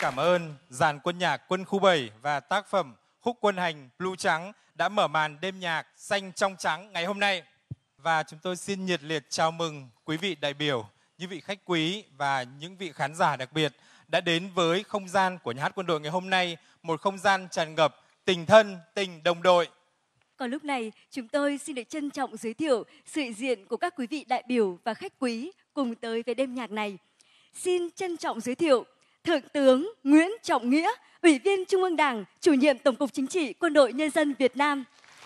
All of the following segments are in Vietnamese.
cảm ơn dàn quân nhạc Quân khu 7 và tác phẩm Khúc Quân Hành Blue Trắng đã mở màn đêm nhạc xanh trong trắng ngày hôm nay. Và chúng tôi xin nhiệt liệt chào mừng quý vị đại biểu, những vị khách quý và những vị khán giả đặc biệt đã đến với không gian của Nhà hát Quân đội ngày hôm nay, một không gian tràn ngập tình thân, tình đồng đội. Còn lúc này, chúng tôi xin được trân trọng giới thiệu sự hiện diện của các quý vị đại biểu và khách quý cùng tới với đêm nhạc này. Xin trân trọng giới thiệu Thượng tướng Nguyễn Trọng Nghĩa, Ủy viên Trung ương Đảng, Chủ nhiệm Tổng cục Chính trị Quân đội Nhân dân Việt Nam.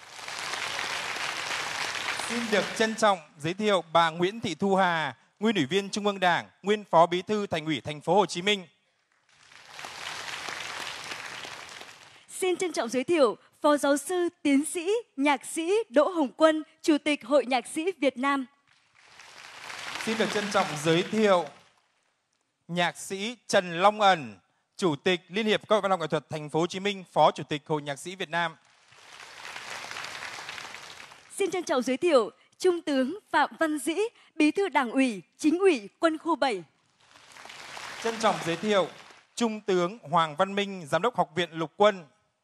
Xin được trân trọng giới thiệu bà Nguyễn Thị Thu Hà, nguyên Ủy viên Trung ương Đảng, nguyên Phó Bí thư Thành ủy Thành phố Hồ Chí Minh. Xin trân trọng giới thiệu Phó Giáo sư, Tiến sĩ, Nhạc sĩ Đỗ Hồng Quân, Chủ tịch Hội Nhạc sĩ Việt Nam. Xin được trân trọng giới thiệu Nhạc sĩ Trần Long Ẩn, Chủ tịch Liên hiệp các hội văn học nghệ thuật Thành phố Hồ Chí Minh, Phó Chủ tịch Hội Nhạc sĩ Việt Nam. Xin trân trọng giới thiệu Trung tướng Phạm Văn Dĩ, Bí thư Đảng ủy, Chính ủy Quân khu 7. Trân trọng giới thiệu Trung tướng Hoàng Văn Minh, Giám đốc Học viện Lục quân.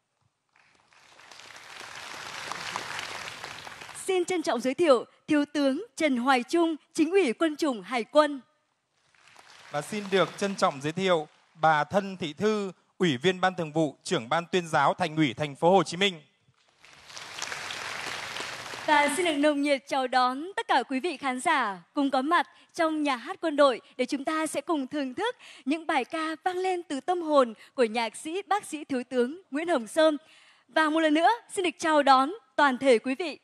Xin trân trọng giới thiệu Thiếu tướng Trần Hoài Trung, Chính ủy Quân chủng Hải quân. Và xin được trân trọng giới thiệu bà Thân Thị Thư, Ủy viên Ban Thường vụ, Trưởng Ban Tuyên giáo Thành ủy Thành phố Hồ Chí Minh. Và xin được nồng nhiệt chào đón tất cả quý vị khán giả cùng có mặt trong Nhà hát Quân đội để chúng ta sẽ cùng thưởng thức những bài ca vang lên từ tâm hồn của nhạc sĩ bác sĩ Thiếu tướng Nguyễn Hồng Sơn. Và một lần nữa xin được chào đón toàn thể quý vị.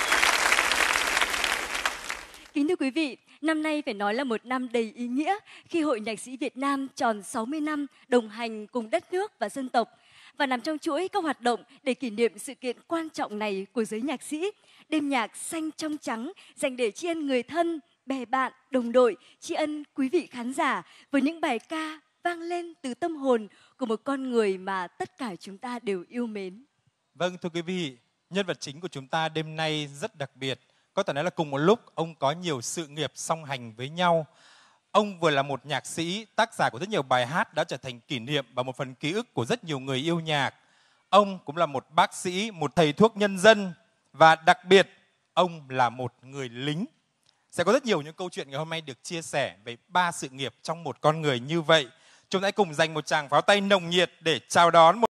Kính thưa quý vị, năm nay phải nói là một năm đầy ý nghĩa khi Hội Nhạc sĩ Việt Nam tròn 60 năm đồng hành cùng đất nước và dân tộc. Và nằm trong chuỗi các hoạt động để kỷ niệm sự kiện quan trọng này của giới nhạc sĩ, đêm nhạc xanh trong trắng dành để tri ân người thân, bè bạn, đồng đội, tri ân quý vị khán giả với những bài ca vang lên từ tâm hồn của một con người mà tất cả chúng ta đều yêu mến. Vâng, thưa quý vị, nhân vật chính của chúng ta đêm nay rất đặc biệt. Có thể nói là cùng một lúc ông có nhiều sự nghiệp song hành với nhau. Ông vừa là một nhạc sĩ, tác giả của rất nhiều bài hát đã trở thành kỷ niệm và một phần ký ức của rất nhiều người yêu nhạc. Ông cũng là một bác sĩ, một thầy thuốc nhân dân và đặc biệt ông là một người lính. Sẽ có rất nhiều những câu chuyện ngày hôm nay được chia sẻ về 3 sự nghiệp trong một con người như vậy. Chúng ta hãy cùng dành một tràng pháo tay nồng nhiệt để chào đón một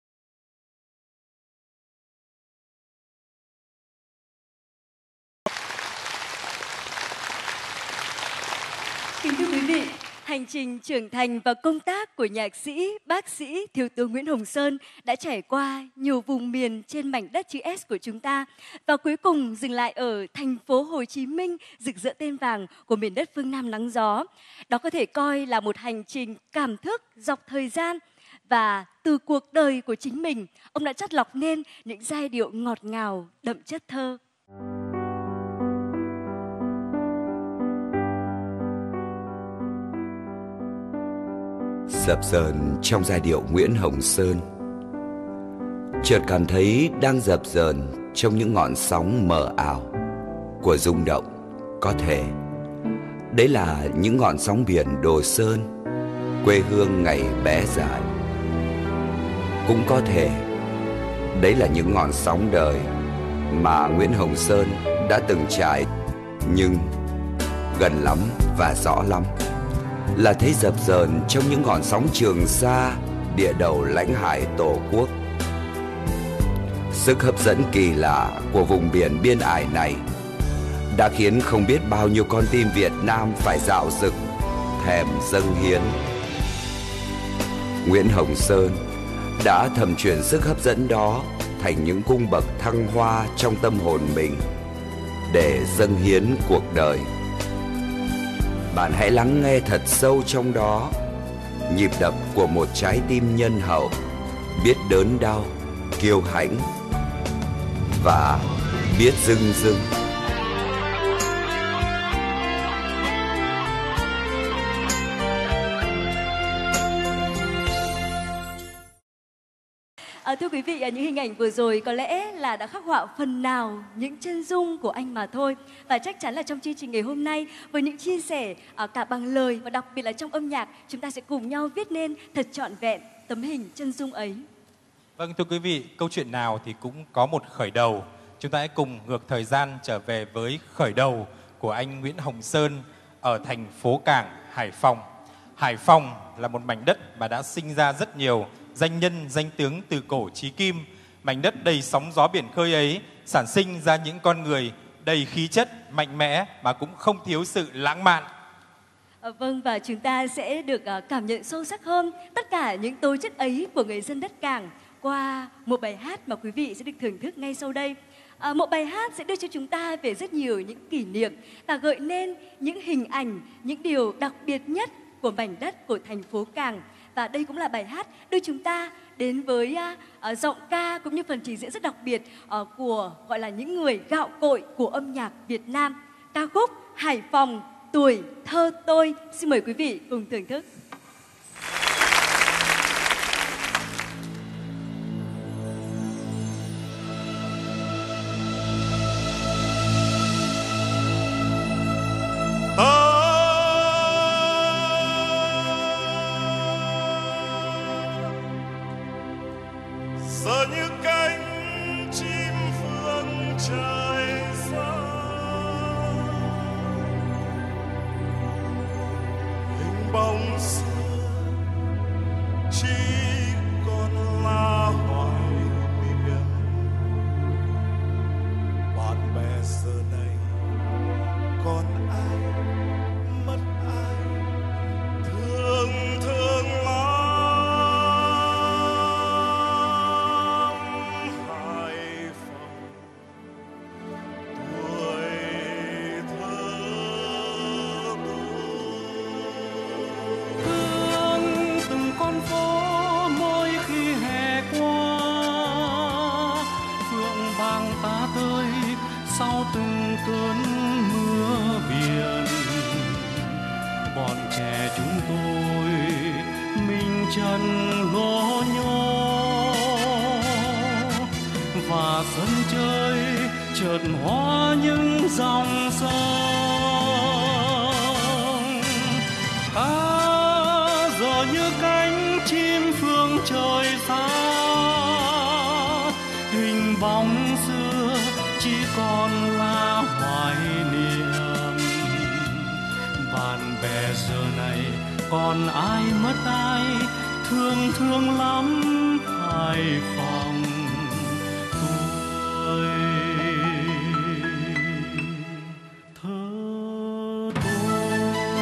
Kính thưa quý vị, hành trình trưởng thành và công tác của nhạc sĩ, bác sĩ Thiếu tướng Nguyễn Hồng Sơn đã trải qua nhiều vùng miền trên mảnh đất chữ S của chúng ta và cuối cùng dừng lại ở thành phố Hồ Chí Minh, rực rỡ tên vàng của miền đất phương Nam nắng gió. Đó có thể coi là một hành trình cảm thức dọc thời gian và từ cuộc đời của chính mình, ông đã chắt lọc nên những giai điệu ngọt ngào, đậm chất thơ. Dập dờn trong giai điệu Nguyễn Hồng Sơn, chợt cảm thấy đang dập dờn trong những ngọn sóng mờ ảo của rung động. Có thể đấy là những ngọn sóng biển Đồ Sơn, quê hương ngày bé dại. Cũng có thể đấy là những ngọn sóng đời mà Nguyễn Hồng Sơn đã từng trải, nhưng gần lắm và rõ lắm là thấy dập dờn trong những ngọn sóng Trường Sa, địa đầu lãnh hải Tổ quốc. Sức hấp dẫn kỳ lạ của vùng biển biên ải này đã khiến không biết bao nhiêu con tim Việt Nam phải dạo dực, thèm dâng hiến. Nguyễn Hồng Sơn đã thầm chuyển sức hấp dẫn đó thành những cung bậc thăng hoa trong tâm hồn mình để dâng hiến cuộc đời. Bạn hãy lắng nghe thật sâu trong đó nhịp đập của một trái tim nhân hậu, biết đớn đau, kiêu hãnh và biết dưng dưng. Thưa quý vị, những hình ảnh vừa rồi có lẽ là đã khắc họa phần nào những chân dung của anh mà thôi. Và chắc chắn là trong chương trình ngày hôm nay, với những chia sẻ cả bằng lời và đặc biệt là trong âm nhạc, chúng ta sẽ cùng nhau viết nên thật trọn vẹn tấm hình chân dung ấy. Vâng, thưa quý vị, câu chuyện nào thì cũng có một khởi đầu. Chúng ta hãy cùng ngược thời gian trở về với khởi đầu của anh Nguyễn Hồng Sơn ở thành phố Cảng, Hải Phòng. Hải Phòng là một mảnh đất mà đã sinh ra rất nhiều danh nhân, danh tướng từ cổ chí kim. Mảnh đất đầy sóng gió biển khơi ấy sản sinh ra những con người đầy khí chất, mạnh mẽ mà cũng không thiếu sự lãng mạn. Vâng, và chúng ta sẽ được cảm nhận sâu sắc hơn tất cả những tố chất ấy của người dân đất Cảng qua một bài hát mà quý vị sẽ được thưởng thức ngay sau đây. Một bài hát sẽ đưa cho chúng ta về rất nhiều những kỷ niệm và gợi nên những hình ảnh, những điều đặc biệt nhất của mảnh đất của thành phố Cảng. Và đây cũng là bài hát đưa chúng ta đến với giọng ca cũng như phần trình diễn rất đặc biệt của gọi là những người gạo cội của âm nhạc Việt Nam. Ca khúc Hải Phòng tuổi thơ tôi. Xin mời quý vị cùng thưởng thức. Giờ như cánh chim phương trời xa, hình bóng xưa chỉ còn là hoài niệm. Bạn bè giờ này còn ai, mất ai, thương thương lắm. Sau từng cơn mưa biển, bọn trẻ chúng tôi mình chân lố nhố, và sân chơi chợt hóa những dòng sông. Giờ như cánh chim phương trời xa, hình bóng xưa chỉ còn là hoài niệm. Bạn bè giờ này còn ai mất ai, thương thương lắm Hải Phòng tuổi thơ tôi.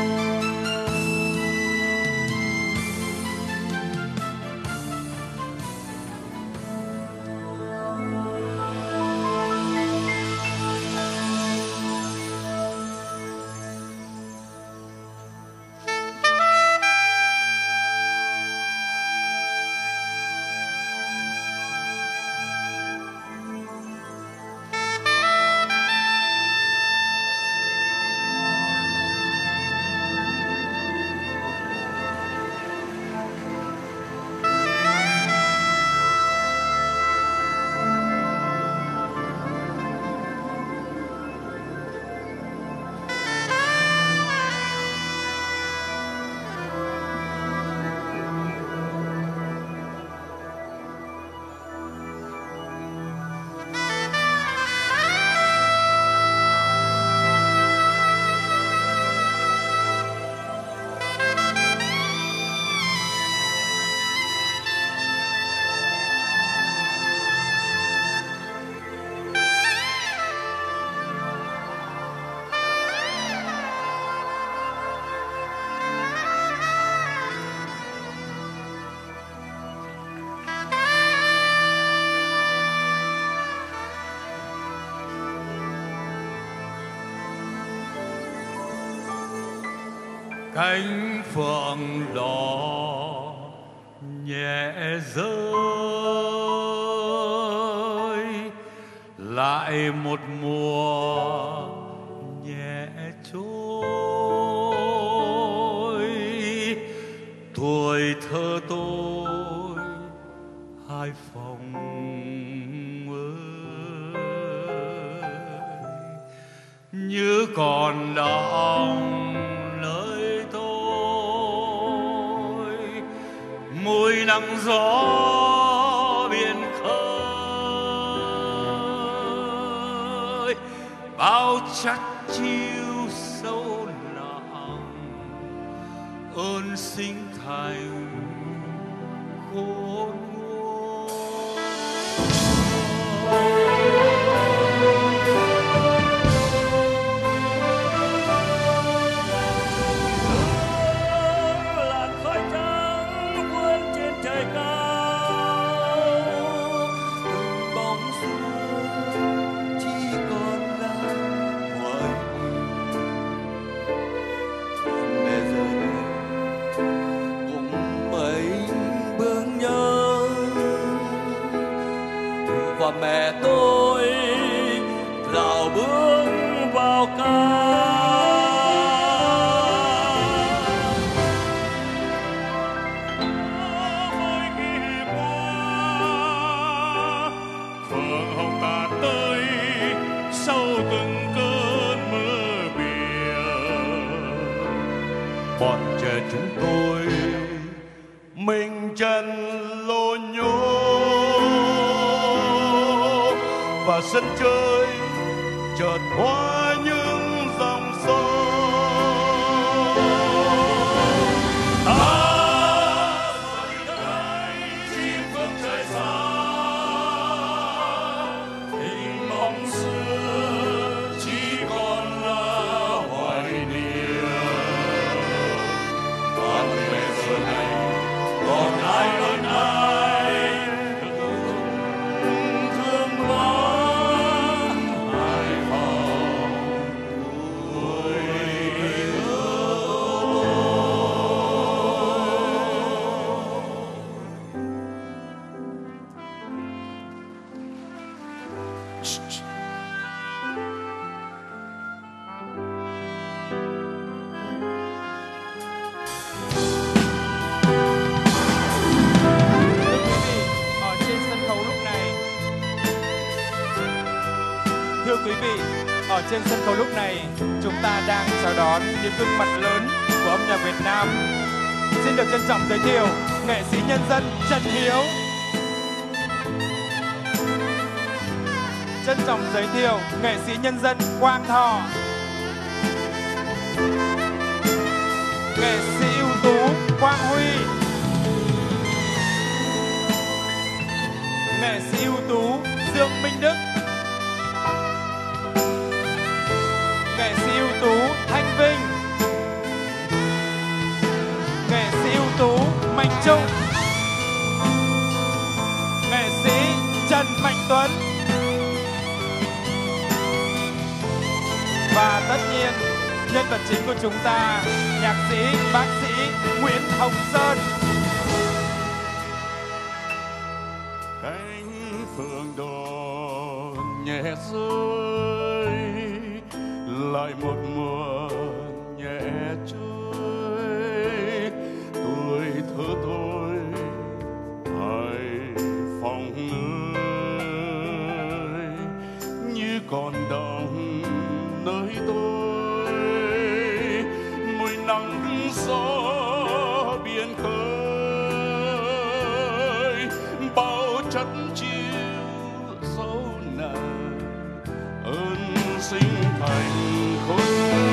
cánh phượng đỏ nhẹ rơi, lại một mùa nhẹ trôi. Tuổi thơ tôi Hải Phòng như còn đọng lời tôi, mùi nắng gió biển khơi, bao chắc chiêu sâu lòng ơn sinh thành khôn và mẹ tôi rào bước vào ca. Mỗi khi qua phượng hồng ta tới sau từng cơn mưa biển. Bọn trẻ chúng tôi mình chân lô nhố và sân chơi chợt hóa những dòng sông. Ta thấy chim phương trời xa, hình bóng xưa chỉ còn là hoài niệm. Bạn bè giờ này còn ai hơn ai thương quá. Thưa quý vị, ở trên sân khấu lúc này, chúng ta đang chào đón những gương mặt lớn của âm nhạc Việt Nam. Xin được trân trọng giới thiệu nghệ sĩ nhân dân Trần Hiếu. Trân trọng giới thiệu nghệ sĩ nhân dân Quang Thọ. Nghệ sĩ ưu tú Quang Huy. Nghệ sĩ ưu tú Dương Minh Đức. Nghệ sĩ ưu tú Thanh Vinh. Nghệ sĩ ưu tú Mạnh Trung. Nghệ sĩ Trần Mạnh Tuấn. Và tất nhiên, nhân vật chính của chúng ta, nhạc sĩ, bác sĩ Nguyễn Hồng Sơn. Cánh phượng đỏ nhẹ rơi, lại một mùa nhẹ trôi. Tuổi thơ tôi Hải Phòng ơi, như còn đọng nơi tôi mùi nắng gió biển khơi, bao chất chiều sâu nặng ơn sinh thành khôn.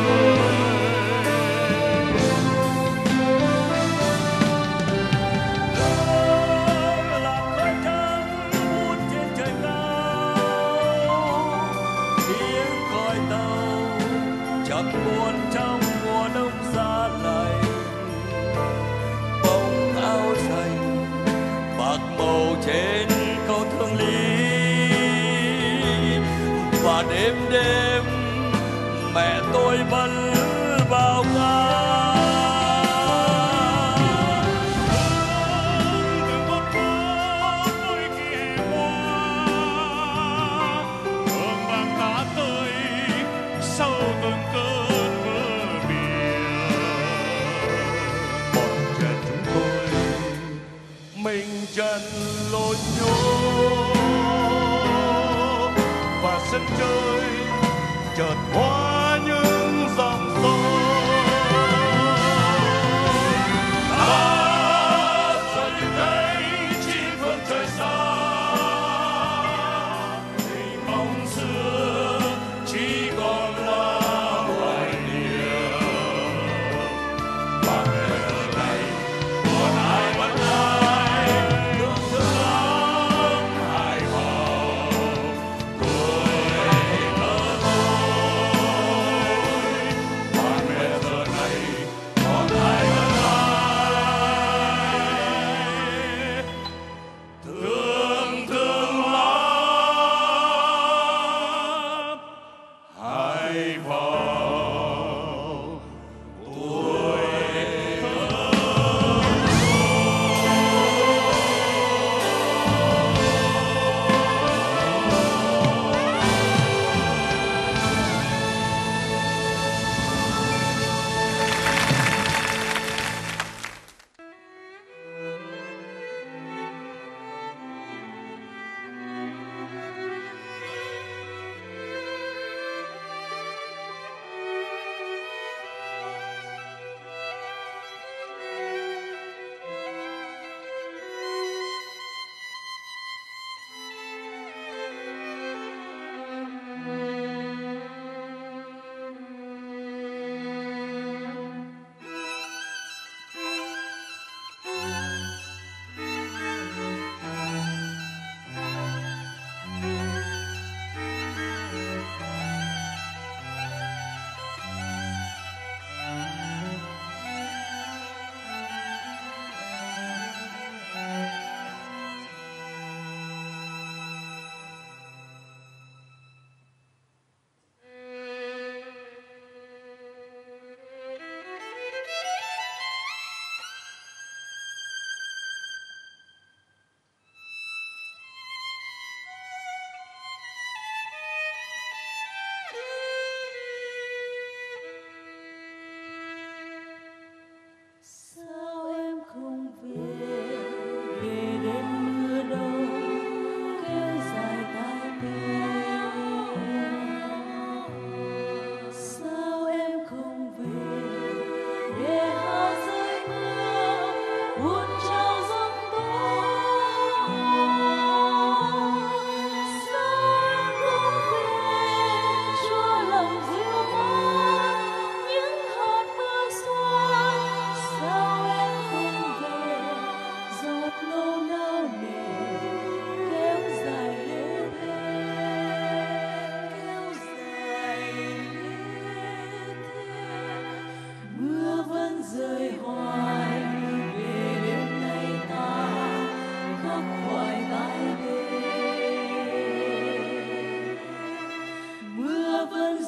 Buồn trong mùa đông giá lạnh, bông áo xanh bạc màu trên cầu Thương Lý, và đêm đêm mẹ tôi vẫn vào ca. Mình chân lối nhố và sân chơi chợt hóa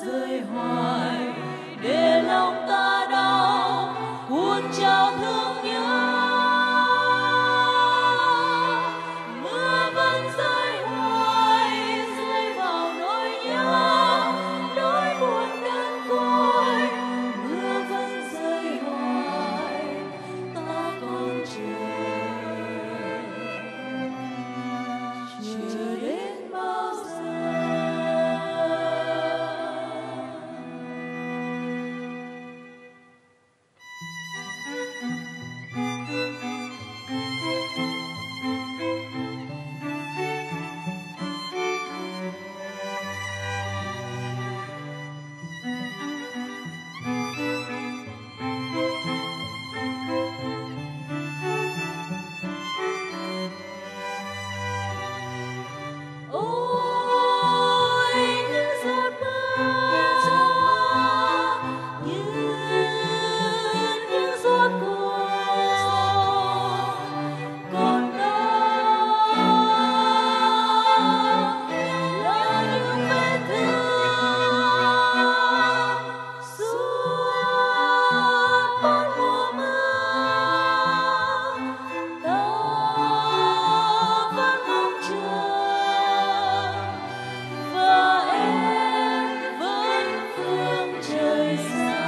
rơi hoài để lòng ta đau cuốn trào thương nhớ. Mưa vẫn rơi hoài rơi vào nỗi nhớ, nỗi buồn đơn côi. Mưa vẫn rơi hoài ta còn chờ đến bao giờ. Ôi những giọt mưa như những giọt còn đó là những vết thương suốt bao mùa mưa. Ta vẫn mong chờ và em vẫn phương trời xa.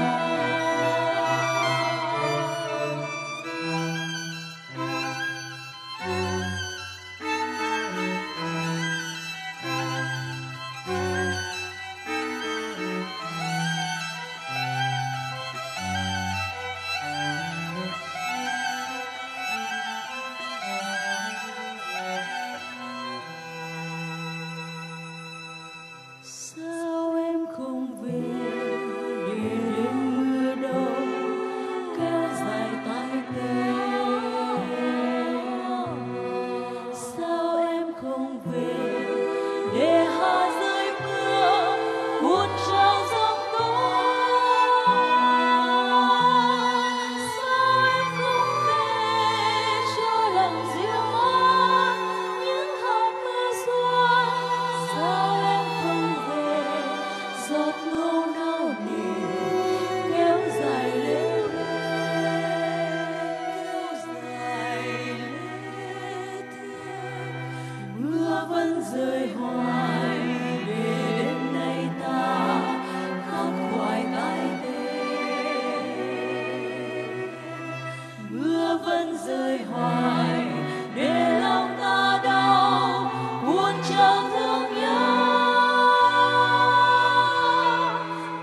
Sao em không về để đêm mưa đông kéo dài tay tê? Sao em không về để hạ rơi mưa cuốn trào giông tố? Sao em không về cho lòng riêng mắt những hạt mưa xuân? Sao em không về giọt ngâu nao nề kéo dài lê thiên? Mưa vẫn rơi hoài để đêm nay ta khắc khoải cái tên. Mưa vẫn rơi hoài để lòng ta đau cuốn trào thương nhớ.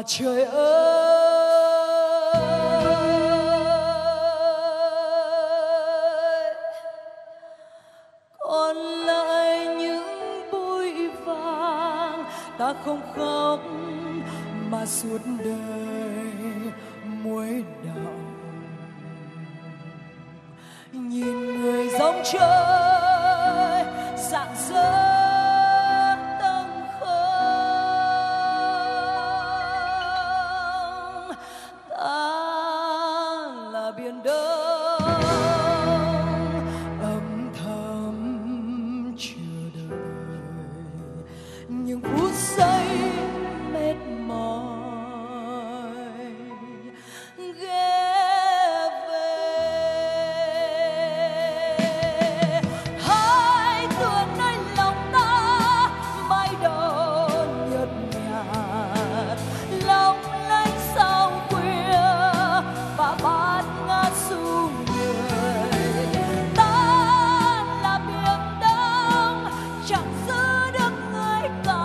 mà trời ơi, còn lại những bụi vàng. Ta không khóc mà suốt đời muối đọng, nhìn người dòng chơi rạng rỡ tầng không. Ta là biển đông âm thầm chờ đợi những phút giây mệt mỏi ghé về. Hãy tựa nơi lòng ta mãi đầu nhợt nhạt, lòng lanh sao khuya và bát ngát xuống người. Ta là biển đông chẳng giữ được người cả,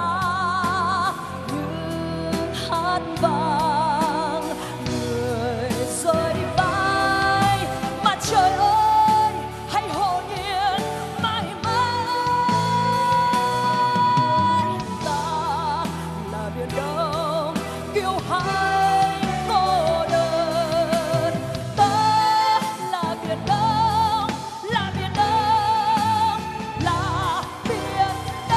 nhưng hát vang người rơi vai. Mà trời ơi hãy hồn nhiên mãi mãi. Ta là biển đông kiêu hãnh cô đơn. Ta là biển đông, là biển đông, là biển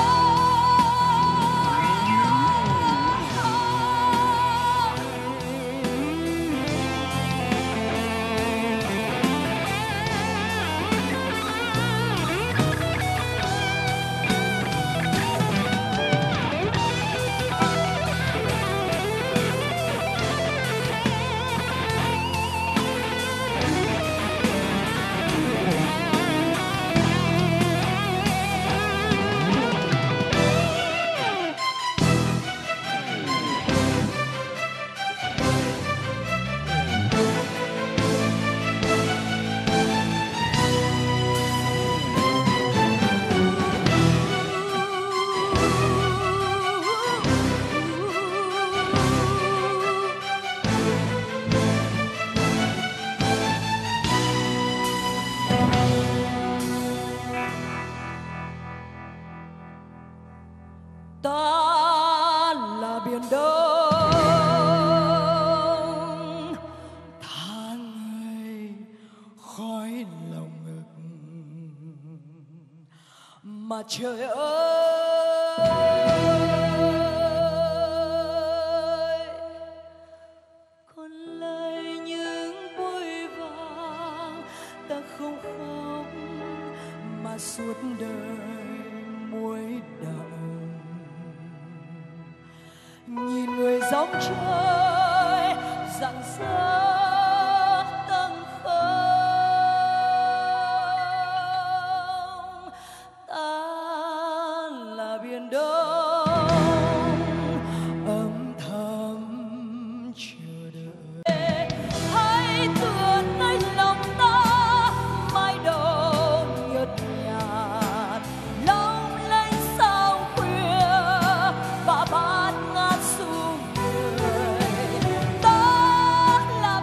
ta là biển đông tháng ngày khói lòng ngực. Mà trời ơi, còn lại những bụi vàng. Ta không khóc mà suốt đời muối đọng, nhìn người dòng chơi rạng rỡ tầng không. Ta là biển đông âm thầm chờ đợi. Hãy tựa nơi lòng ta mãi đầu nhợt nhạt, long lanh sao khuya và bát ngát xuống người. Ta là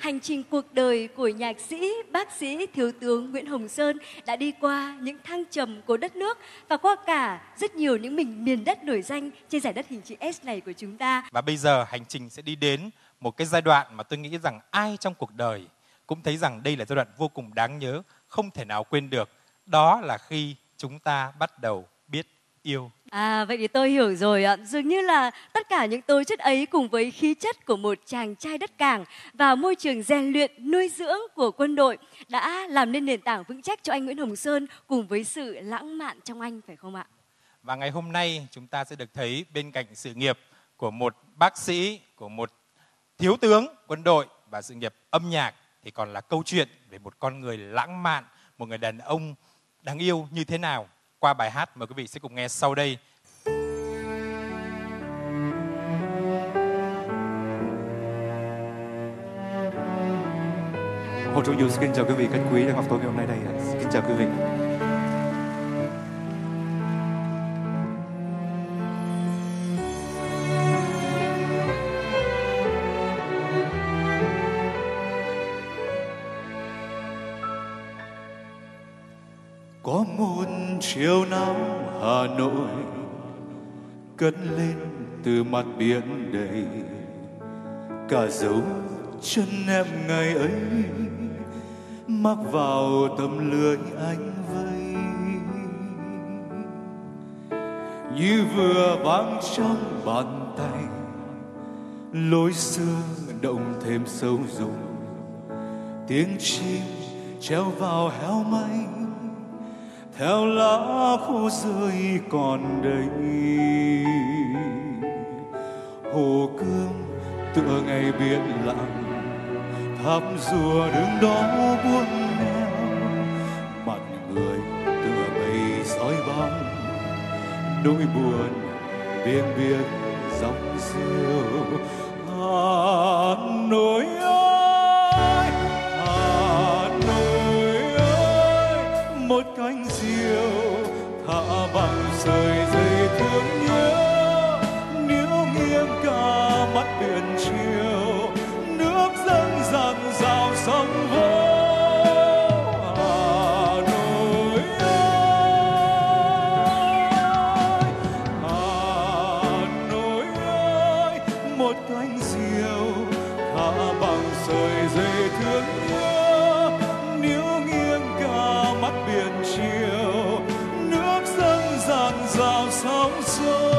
hành trình cuộc đời của nhạc sĩ, bác sĩ, thiếu tướng Nguyễn Hồng Sơn đã đi qua những thăng trầm của đất nước và qua cả rất nhiều những miền đất nổi danh trên giải đất hình chữ S này của chúng ta. Và bây giờ hành trình sẽ đi đến một cái giai đoạn mà tôi nghĩ rằng ai trong cuộc đời cũng thấy rằng đây là giai đoạn vô cùng đáng nhớ, không thể nào quên được. Đó là khi chúng ta bắt đầu biết yêu. Vậy thì tôi hiểu rồi ạ. Dường như là tất cả những tố chất ấy cùng với khí chất của một chàng trai đất cảng và môi trường rèn luyện, nuôi dưỡng của quân đội đã làm nên nền tảng vững chắc cho anh Nguyễn Hồng Sơn cùng với sự lãng mạn trong anh, phải không ạ? Và ngày hôm nay chúng ta sẽ được thấy bên cạnh sự nghiệp của một bác sĩ, của một thiếu tướng quân đội và sự nghiệp âm nhạc thì còn là câu chuyện về một con người lãng mạn, một người đàn ông đáng yêu như thế nào. Qua bài hát mời quý vị sẽ cùng nghe sau đây. Hồ Trung Du xin chào quý vị khách quý đang học tối ngày hôm nay đây. Xin chào quý vị. Có một chiều nắng Hà Nội cất lên từ mặt biển đầy, cả dấu chân em ngày ấy mắc vào tấm lưới anh vây, như vừa vang trong bàn tay lối xưa động thêm sâu rụng, tiếng chim treo vào héo may theo lá khô rơi còn đây. Hồ Gươm tựa ngày biển lặng, tháp rùa đứng đó buông neo, mặt người tựa mây soi bóng, nỗi buồn biên biên dòng diều. Hà Nội ơi, Hà Nội ơi, một cánh diều thả bằng sợi dây thương nhớ, níu nghiêng cả mắt biển chiều, nước dâng dần rào sông vô. Hà Nội ơi, Hà Nội ơi, một cánh diều thả bằng sợi dây thương nhớ, níu nghiêng cả mắt biển chiều, nước dâng dần rào sóng xô.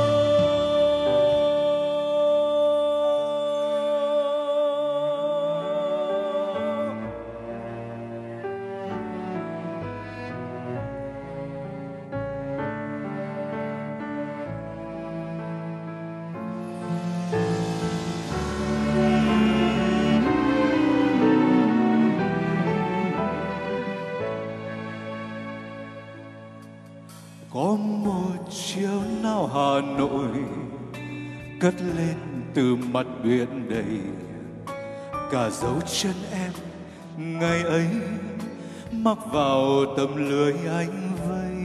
Có một chiều nào Hà Nội cất lên từ mặt biển đầy, cả dấu chân em ngày ấy mắc vào tấm lưới anh vây,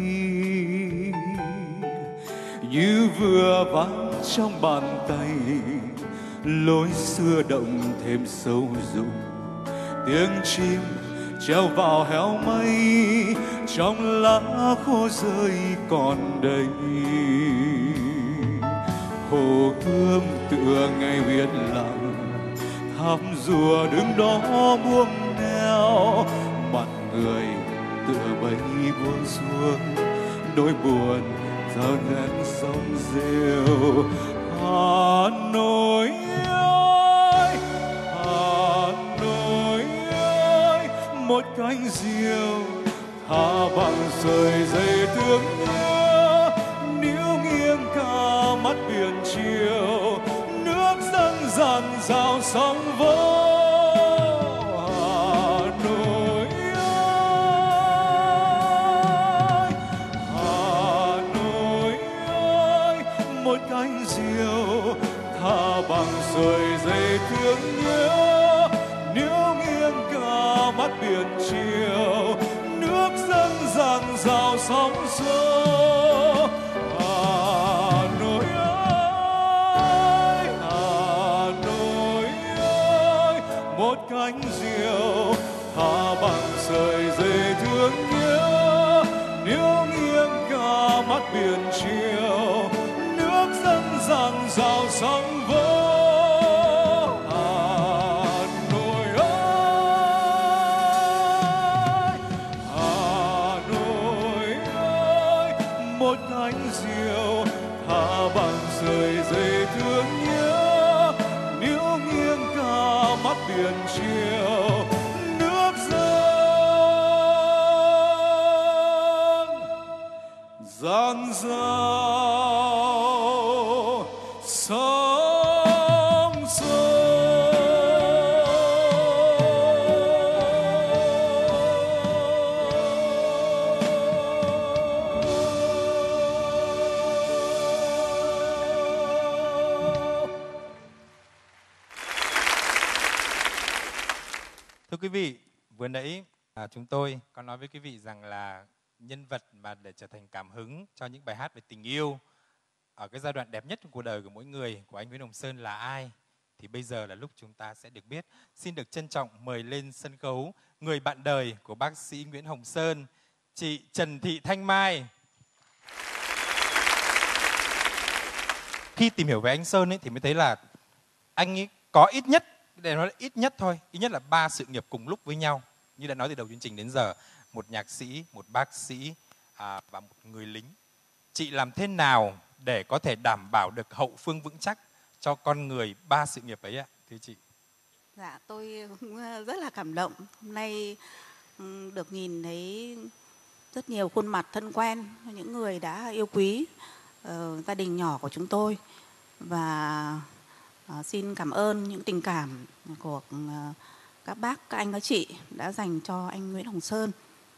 như vừa vang trong bàn tay lối xưa động thêm sâu rụng, tiếng chim treo vào héo mây trong lá khô rơi còn đây. Hồ Gươm tựa ngày biển lặng, tháp rùa đứng đó buông neo, mặt người tựa bầy buông xuống, nỗi buồn giờ ngàn sông rêu. Hà Nội ơi, Hà Nội ơi, một cánh diều thả bằng sợi dây thương nhớ, níu nghiêng cả mắt biển chiều, nước dâng dần rào sóng vỗ. Hà Nội ơi, Hà Nội ơi, một cánh diều thả bằng sợi dây thương nhớ, níu nghiêng cả mắt biển chiều, nước dâng dần rào sóng xô. Hà Nội ơi, Hà Nội ơi, một cánh diều thả bằng sợi dây thương nhớ, níu nghiêng cả mắt biển chiều, nước dâng dàn rào sóng vỗ. Biển chiều nước dâng dàn dào sóng sâu. Thưa quý vị, vừa nãy chúng tôi có nói với quý vị rằng là nhân vật mà để trở thành cảm hứng cho những bài hát về tình yêu ở cái giai đoạn đẹp nhất trong cuộc đời của mỗi người của anh Nguyễn Hồng Sơn là ai? Thì bây giờ là lúc chúng ta sẽ được biết. Xin được trân trọng mời lên sân khấu người bạn đời của bác sĩ Nguyễn Hồng Sơn, chị Trần Thị Thanh Mai. Khi tìm hiểu về anh Sơn ấy, thì mới thấy là anh ấy có ít nhất, để nói là ít nhất thôi, ít nhất là 3 sự nghiệp cùng lúc với nhau. Như đã nói từ đầu chương trình đến giờ, một nhạc sĩ, một bác sĩ và một người lính. Chị làm thế nào để có thể đảm bảo được hậu phương vững chắc cho con người 3 sự nghiệp ấy ạ, thưa chị? Dạ, tôi cũng rất là cảm động. Hôm nay được nhìn thấy rất nhiều khuôn mặt thân quen, những người đã yêu quý gia đình nhỏ của chúng tôi. Và xin cảm ơn những tình cảm của các bác, các anh, các chị đã dành cho anh Nguyễn Hồng Sơn.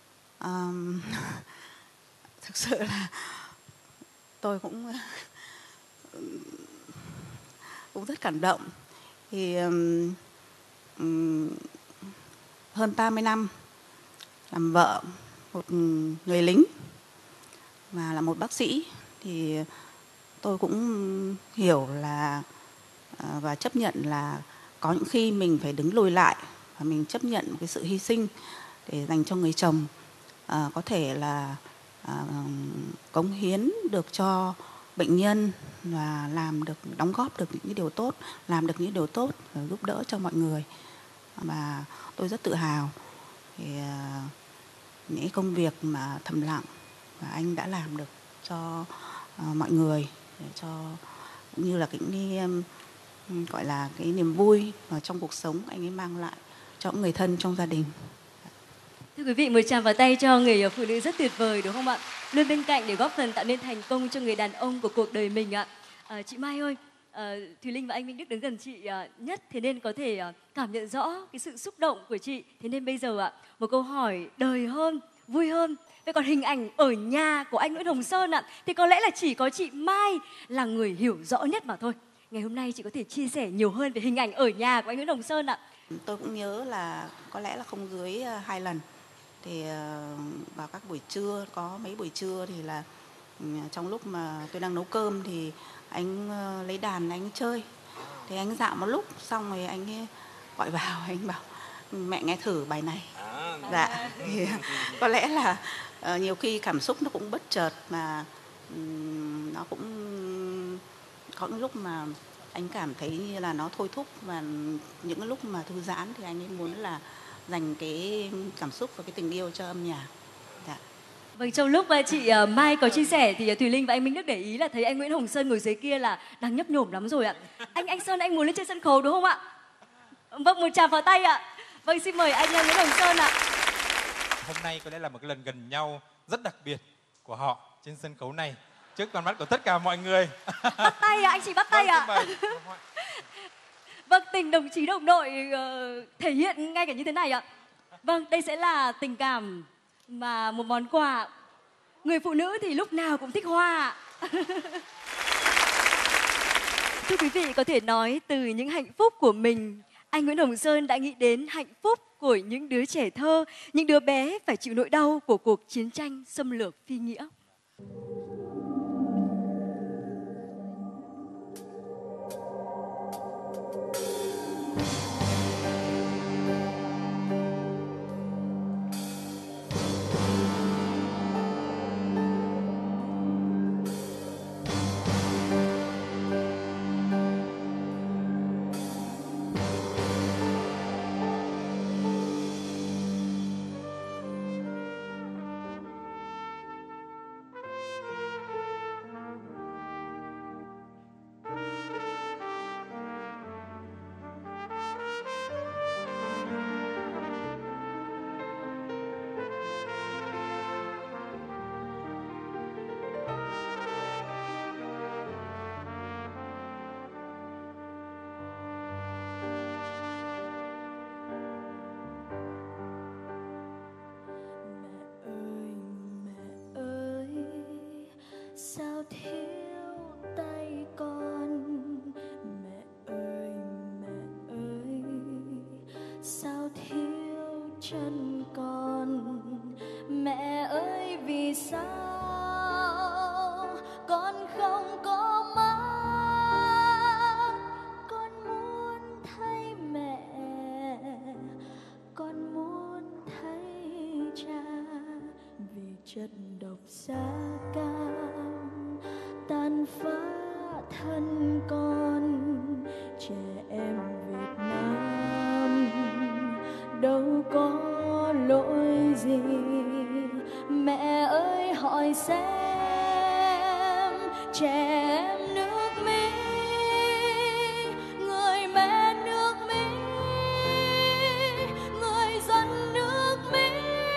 Thực sự là tôi cũng rất cảm động. Thì hơn 30 năm làm vợ một người lính và là một bác sĩ, thì tôi cũng hiểu là và chấp nhận là có những khi mình phải đứng lùi lại và mình chấp nhận cái sự hy sinh để dành cho người chồng, có thể là cống hiến được cho bệnh nhân và làm được, đóng góp được những cái điều tốt, làm được những điều tốt và giúp đỡ cho mọi người. Và tôi rất tự hào thì những công việc mà thầm lặng và anh đã làm được cho mọi người, để cho cũng như là cái gọi là cái niềm vui mà trong cuộc sống anh ấy mang lại cho những người thân trong gia đình. Thưa quý vị, một tràng vào tay cho người phụ nữ rất tuyệt vời đúng không ạ? Luôn bên cạnh để góp phần tạo nên thành công cho người đàn ông của cuộc đời mình ạ. Chị Mai ơi, Thùy Linh và anh Minh Đức đứng gần chị nhất, thế nên có thể cảm nhận rõ cái sự xúc động của chị. Thế nên bây giờ một câu hỏi đời hơn, vui hơn. Vậy còn hình ảnh ở nhà của anh Nguyễn Hồng Sơn thì có lẽ là chỉ có chị Mai là người hiểu rõ nhất mà thôi. Ngày hôm nay chị có thể chia sẻ nhiều hơn về hình ảnh ở nhà của anh Nguyễn Hồng Sơn ạ. Tôi cũng nhớ là có lẽ là không dưới 2 lần. Thì vào các buổi trưa, có mấy buổi trưa thì là trong lúc mà tôi đang nấu cơm thì anh lấy đàn anh chơi. Thì anh dạo một lúc xong rồi anh gọi vào, anh bảo mẹ nghe thử bài này. Dạ, thì có lẽ là nhiều khi cảm xúc nó cũng bất chợt mà nó cũng có những lúc mà anh cảm thấy như là nó thôi thúc, và những lúc mà thư giãn thì anh ấy muốn là dành cái cảm xúc và cái tình yêu cho âm nhạc. Dạ. Vâng, trong lúc chị Mai có chia sẻ thì Thùy Linh và anh Minh Đức để ý là thấy anh Nguyễn Hồng Sơn ngồi dưới kia là đang nhấp nhổm lắm rồi ạ. Anh Sơn, anh muốn lên trên sân khấu đúng không ạ? Vâng, một tràng pháo tay ạ. Vâng, xin mời anh Nguyễn Hồng Sơn ạ. Hôm nay có lẽ là một cái lần gần nhau rất đặc biệt của họ trên sân khấu này, trước con mắt của tất cả mọi người. Bắt tay ạ, anh chị bắt tay ạ. Vâng, tình đồng chí đồng đội thể hiện ngay cả như thế này ạ. Vâng, đây sẽ là tình cảm mà một món quà. Người phụ nữ thì lúc nào cũng thích hoa. Thưa quý vị, có thể nói từ những hạnh phúc của mình, anh Nguyễn Hồng Sơn đã nghĩ đến hạnh phúc của những đứa trẻ thơ, những đứa bé phải chịu nỗi đau của cuộc chiến tranh xâm lược phi nghĩa. sao thiếu chân con. Mẹ ơi vì sao con không có mắt? Con muốn thấy mẹ, con muốn thấy cha. Vì chất độc da cam tàn phá thân con. Trẻ em Việt Nam đâu có lỗi gì. Mẹ ơi hỏi xem trẻ em nước Mỹ, người mẹ nước Mỹ, người dân nước Mỹ,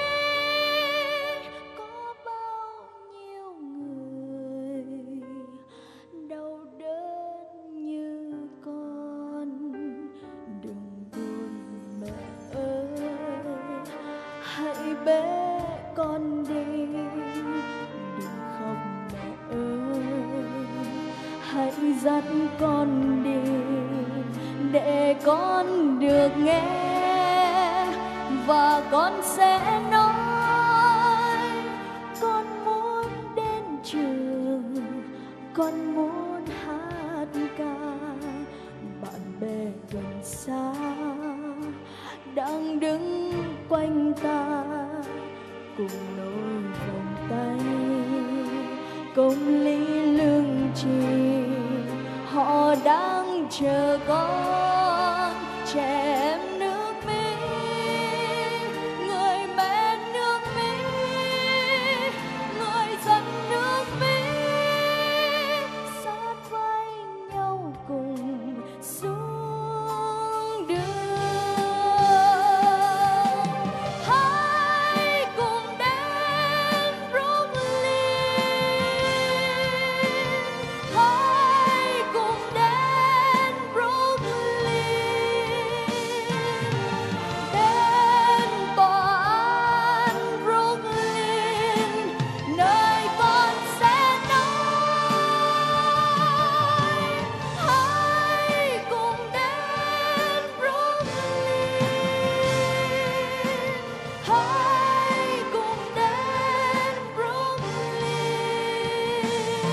có bao nhiêu người đau đớn như con. Đừng buồn mẹ ơi, hãy bế con đi. Đừng khóc mẹ ơi, hãy dắt con đi để con được nghe và con sẽ nói. Con muốn đến trường, con muốn hát ca. Bạn bè gần xa đang đứng quanh ta, cùng nối vòng tay công lý lương tri. Họ đang chờ con, trẻ em nước Mỹ, người mẹ nước Mỹ, người dân nước Mỹ, sát vai nhau cùng xuống đường. Hãy cùng đến Brooklyn, hãy cùng đến Brooklyn, đến tòa án Brooklyn, nơi con sẽ nói. Hãy cùng đến Brooklyn, hãy cùng đến Brooklyn,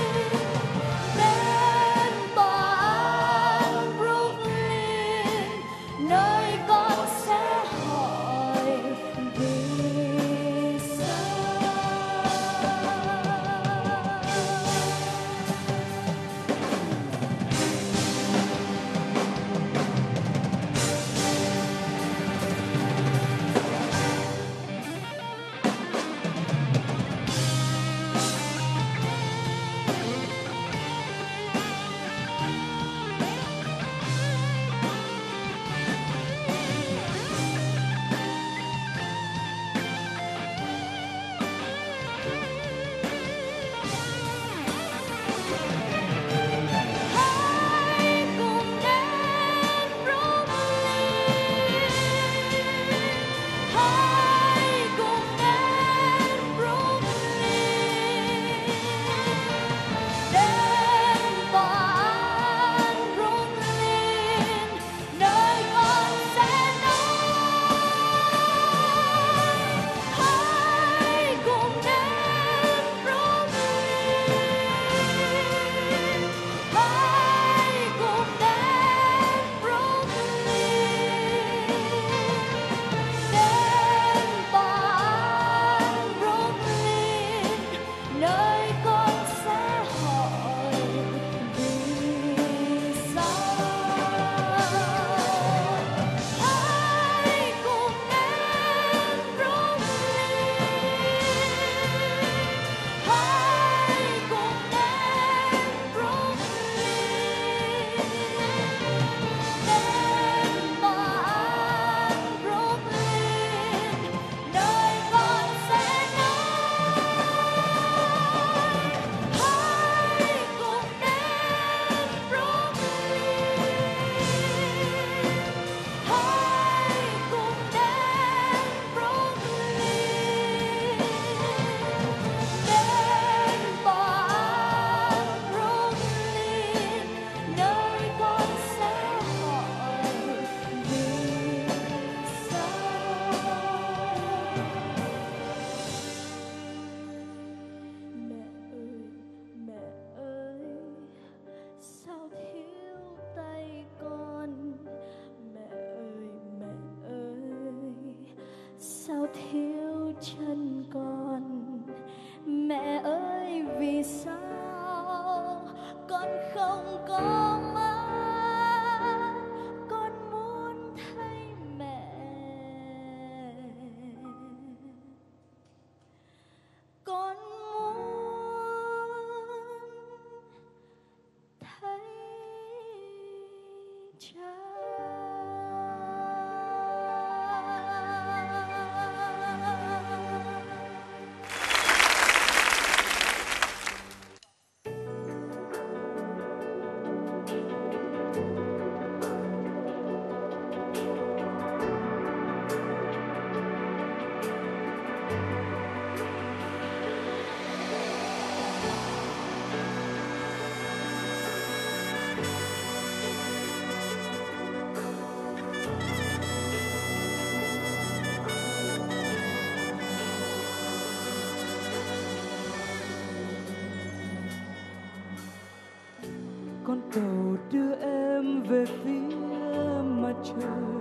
đến tòa án Brooklyn, nơi con sẽ hỏi vì sao. sao thiếu chân con. Mẹ ơi vì sao con không có má, con muốn thấy mẹ, con muốn thấy cha. Con tàu đưa em về phía mặt trời,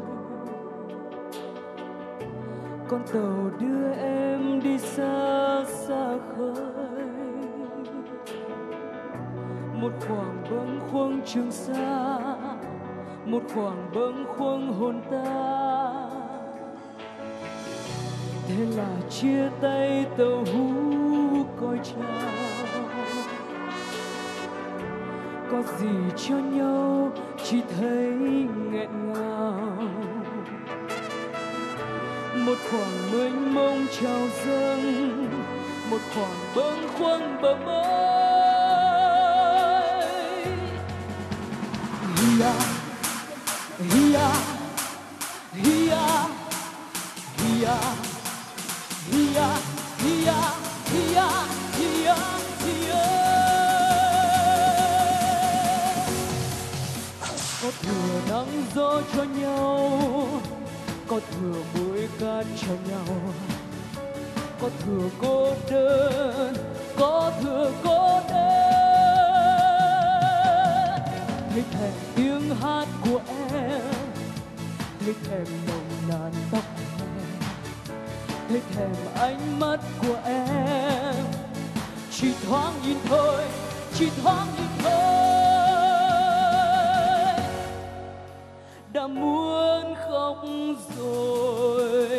con tàu đưa em đi xa xa khơi. Một khoảng bâng khuâng Trường Sa, một khoảng bâng khuâng hồn ta. Thế là chia tay tàu hú còi chào. Có gì cho nhau chỉ thấy nghẹn ngào. Một khoảng mênh mông trào dâng, một khoảng bâng khuâng bờ mây. Hia, hia, hia, hia, hia, hia, hia, hia, hia. Có thừa nắng gió cho nhau, có thừa muối cát cho nhau, có thừa cô đơn, có thừa cô đơn. Thấy thèm tiếng hát của em, thấy thèm nồng nàn tóc em, thấy thèm ánh mắt của em. Chỉ thoáng nhìn thôi, chỉ thoáng nhìn thôi, đã muốn khóc rồi.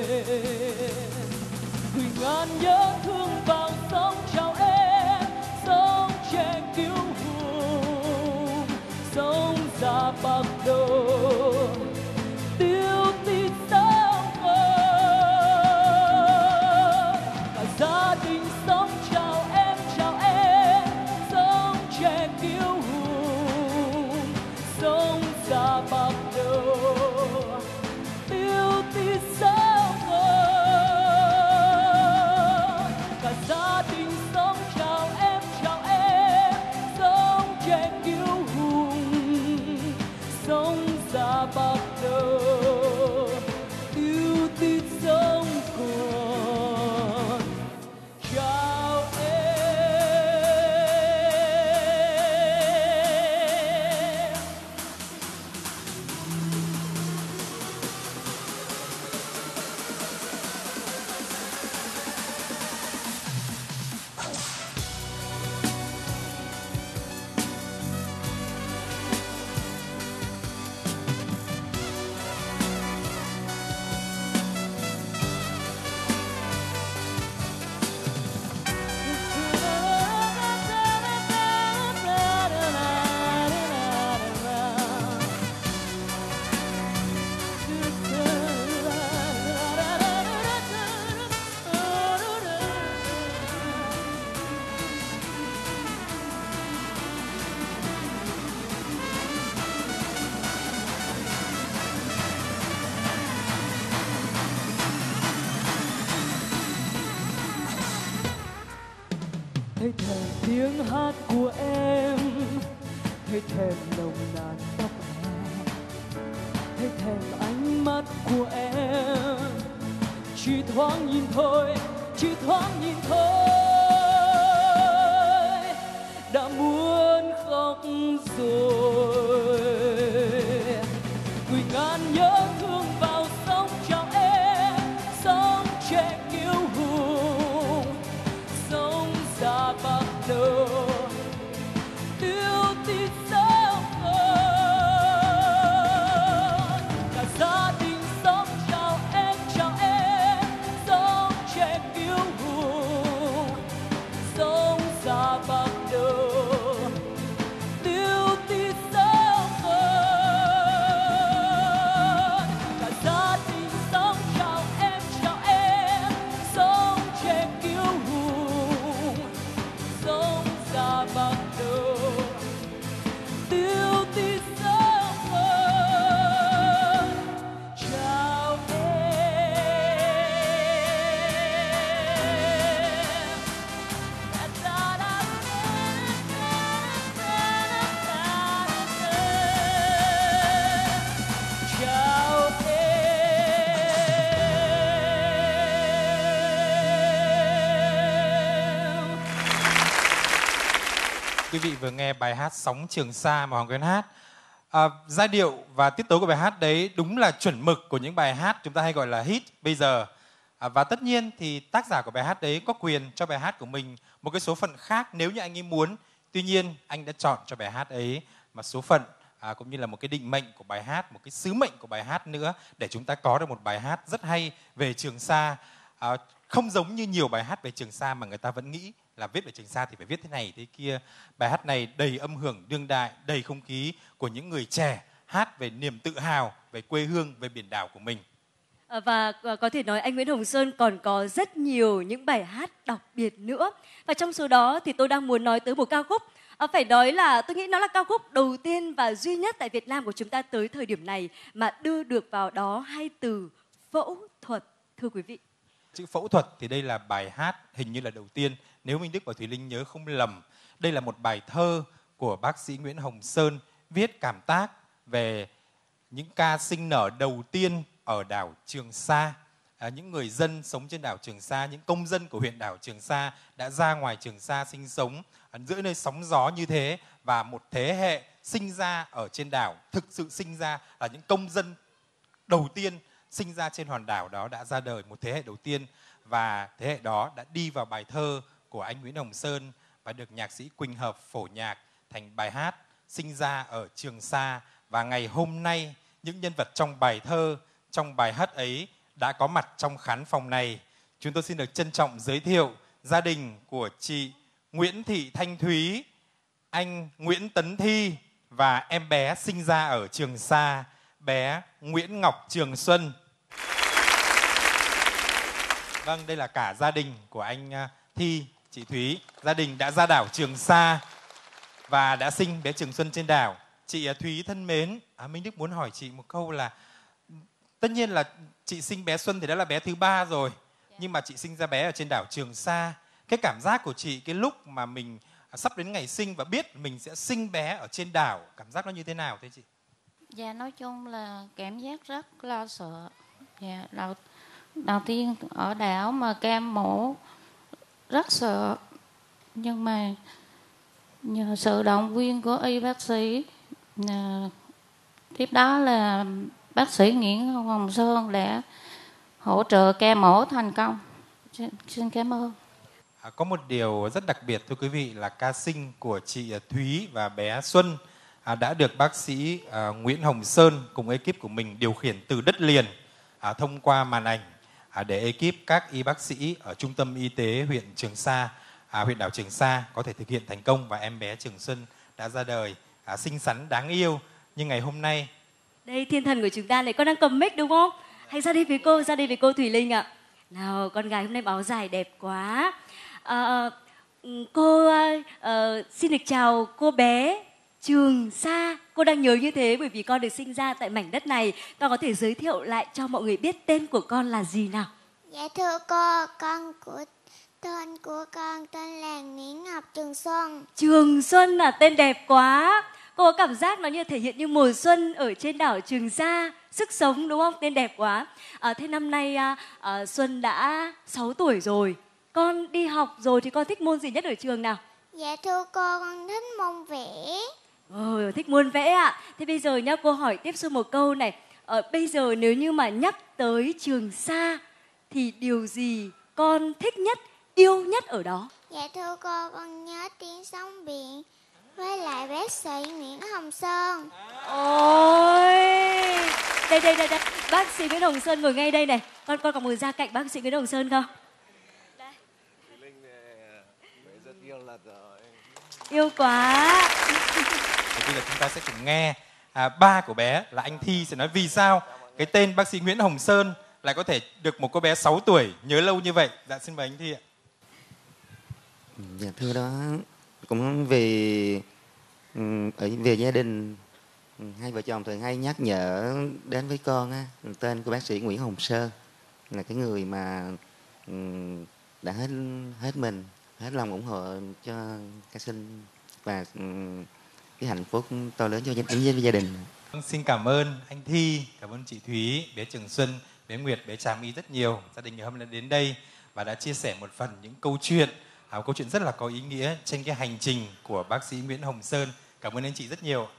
Gửi ngàn nhớ thương vào sóng chào em, sóng trẻ kiêu hùng, sóng già bạc đầu tiêu tít sao mơ. Cả gia đình sống chào em, sóng trẻ kiêu hùng, sóng già bạc đầu tiêu tít sao mơ. Cả gia đình sống chào em, sóng trẻ kiêu hùng, sóng già bạc đầu tiêu tít sống còn. Chào em. Thấy thèm tiếng hát của em, thấy thèm nồng nàn tóc em, thấy thèm ánh mắt của em. Chỉ thoáng nhìn thôi, chỉ thoáng nhìn thôi, đã muốn khóc rồi. Gửi ngàn nhớ thương vào sóng chào em, sóng quý vị vừa nghe bài hát Sóng Trường Sa mà Hoàng Quyên hát. Giai điệu và tiết tấu của bài hát đấy đúng là chuẩn mực của những bài hát chúng ta hay gọi là hit bây giờ. Và tất nhiên thì tác giả của bài hát đấy có quyền cho bài hát của mình một cái số phận khác nếu như anh ấy muốn. Tuy nhiên anh đã chọn cho bài hát ấy mà số phận cũng như là một cái định mệnh của bài hát, một cái sứ mệnh của bài hát nữa để chúng ta có được một bài hát rất hay về Trường Sa. Không giống như nhiều bài hát về Trường Sa mà người ta vẫn nghĩ là viết về Trường Sa thì phải viết thế này thế kia. Bài hát này đầy âm hưởng đương đại, đầy không khí của những người trẻ hát về niềm tự hào, về quê hương, về biển đảo của mình. Và có thể nói anh Nguyễn Hồng Sơn còn có rất nhiều những bài hát đặc biệt nữa. Và trong số đó thì tôi đang muốn nói tới một ca khúc. Phải nói là tôi nghĩ nó là ca khúc đầu tiên và duy nhất tại Việt Nam của chúng ta tới thời điểm này mà đưa được vào đó hai từ phẫu thuật, thưa quý vị. Chữ phẫu thuật thì đây là bài hát hình như là đầu tiên, nếu Minh Đức và Thùy Linh nhớ không lầm. Đây là một bài thơ của bác sĩ Nguyễn Hồng Sơn viết cảm tác về những ca sinh nở đầu tiên ở đảo Trường Sa. Những người dân sống trên đảo Trường Sa, những công dân của huyện đảo Trường Sa đã ra ngoài Trường Sa sinh sống giữa nơi sóng gió như thế, và một thế hệ sinh ra ở trên đảo, thực sự sinh ra là những công dân đầu tiên sinh ra trên hòn đảo đó, đã ra đời một thế hệ đầu tiên, và thế hệ đó đã đi vào bài thơ của anh Nguyễn Hồng Sơn và được nhạc sĩ Quỳnh Hợp phổ nhạc thành bài hát Sinh Ra ở Trường Sa. Và ngày hôm nay những nhân vật trong bài thơ, trong bài hát ấy đã có mặt trong khán phòng này. Chúng tôi xin được trân trọng giới thiệu gia đình của chị Nguyễn Thị Thanh Thúy, anh Nguyễn Tấn Thi và em bé sinh ra ở Trường Sa, bé Nguyễn Ngọc Trường Xuân. Vâng, đây là cả gia đình của anh Thi, chị Thúy. Gia đình đã ra đảo Trường Sa và đã sinh bé Trường Xuân trên đảo. Chị Thúy thân mến, Minh Đức muốn hỏi chị một câu là tất nhiên là chị sinh bé Xuân thì đã là bé thứ 3 rồi, nhưng mà chị sinh ra bé ở trên đảo Trường Sa. Cái cảm giác của chị cái lúc mà mình sắp đến ngày sinh và biết mình sẽ sinh bé ở trên đảo, cảm giác nó như thế nào thế chị? Dạ, nói chung là cảm giác rất lo sợ. Dạ, đầu tiên ở đảo mà cam mổ rất sợ, nhưng mà nhờ sự động viên của y bác sĩ, tiếp đó là bác sĩ Nguyễn Hồng Sơn đã hỗ trợ ca mổ thành công. Xin cảm ơn. Có một điều rất đặc biệt thưa quý vị là ca sinh của chị Thúy và bé Xuân đã được bác sĩ Nguyễn Hồng Sơn cùng ekip của mình điều khiển từ đất liền thông qua màn ảnh để ekip các y bác sĩ ở trung tâm y tế huyện Trường Sa, huyện đảo Trường Sa có thể thực hiện thành công, và em bé Trường Xuân đã ra đời xinh xắn đáng yêu như ngày hôm nay. Đây, thiên thần của chúng ta này, con đang cầm mic đúng không? Hãy ra đây với cô Thùy Linh ạ. Nào, con gái hôm nay áo dài đẹp quá. Cô xin được chào cô bé Trường Sa. Cô đang nhớ như thế bởi vì con được sinh ra tại mảnh đất này. Con có thể giới thiệu lại cho mọi người biết tên của con là gì nào? Dạ thưa cô, tên của con tên là Nguyễn Ngọc Trường Xuân. Trường Xuân là tên đẹp quá. Cô có cảm giác nó như thể hiện như mùa xuân ở trên đảo Trường Sa, sức sống đúng không? Tên đẹp quá. Thế năm nay Xuân đã 6 tuổi rồi. Con đi học rồi thì con thích môn gì nhất ở trường nào? Dạ thưa cô, con thích môn vẽ. Thích môn vẽ ạ. Thế bây giờ nhá, cô hỏi tiếp Xuân một câu này. Bây giờ nếu như mà nhắc tới Trường Sa thì điều gì con thích nhất, yêu nhất ở đó? Dạ thưa cô, con nhớ tiếng sóng biển với lại bác sĩ Nguyễn Hồng Sơn. Ôi, đây. Bác sĩ Nguyễn Hồng Sơn ngồi ngay đây này. Con có muốn ra cạnh bác sĩ Nguyễn Hồng Sơn không? Đây. Rất yêu là rồi. Yêu quá. Bây giờ chúng ta sẽ cùng nghe ba của bé là anh Thi sẽ nói vì sao cái tên bác sĩ Nguyễn Hồng Sơn lại có thể được một cô bé 6 tuổi nhớ lâu như vậy. Dạ, xin mời anh Thi ạ. Dạ thưa đó, cũng về gia đình, hai vợ chồng thường hay nhắc nhở đến với con á, tên của bác sĩ Nguyễn Hồng Sơn là cái người mà đã hết mình, hết lòng ủng hộ cho ca sinh và cái hạnh phúc to lớn cho gia đình. Xin cảm ơn anh Thi, cảm ơn chị Thúy, bé Trường Xuân, bé Nguyệt, bé Trà My rất nhiều. Gia đình ngày hôm nay đến đây và đã chia sẻ một phần những câu chuyện câu chuyện rất là có ý nghĩa trên cái hành trình của bác sĩ Nguyễn Hồng Sơn. Cảm ơn anh chị rất nhiều.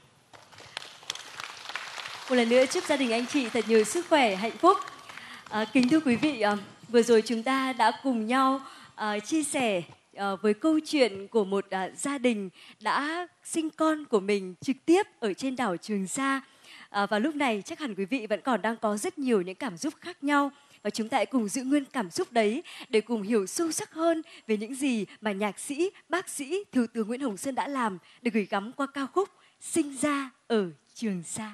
Một lần nữa chúc gia đình anh chị thật nhiều sức khỏe, hạnh phúc. Kính thưa quý vị, vừa rồi chúng ta đã cùng nhau chia sẻ với câu chuyện của một gia đình đã sinh con của mình trực tiếp ở trên đảo Trường Sa. Và lúc này chắc hẳn quý vị vẫn còn đang có rất nhiều những cảm xúc khác nhau. Và chúng ta hãy cùng giữ nguyên cảm xúc đấy để cùng hiểu sâu sắc hơn về những gì mà nhạc sĩ, bác sĩ, Thiếu tướng Nguyễn Hồng Sơn đã làm để gửi gắm qua ca khúc Sinh ra ở Trường Sa.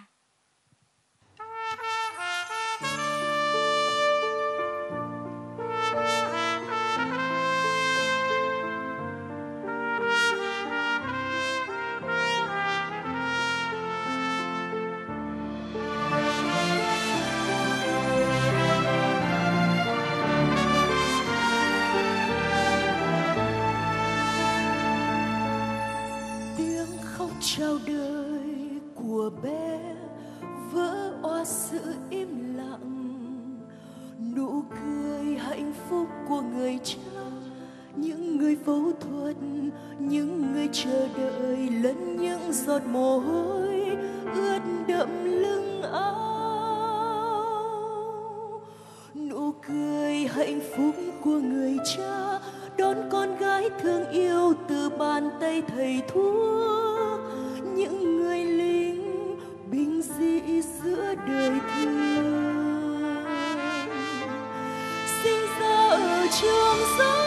Chào đời của bé vỡ oa sự im lặng, nụ cười hạnh phúc của người cha, những người phẫu thuật, những người chờ đợi lẫn những giọt mồ hôi ướt đẫm lưng áo. Nụ cười hạnh phúc của người cha đón con gái thương yêu từ bàn tay thầy thuốc, những người lính bình dị giữa đời thương. Sinh ra ở Trường Sa,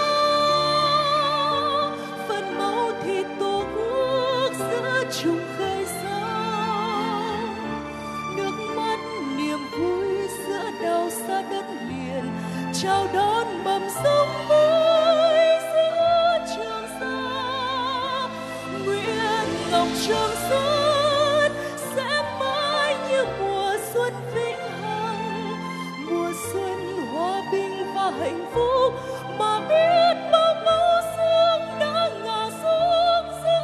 phần máu thịt tổ quốc giữa trùng khơi sao, nước mắt niềm vui giữa đau xa đất liền, chào đón mầm sống mới giữa Trường Sa. Nguyện Ngọc Trường Sơn sẽ mãi như mùa xuân vĩnh hằng, mùa xuân hòa bình và hạnh phúc mà biết bao máu xương đã ngả xuống giữ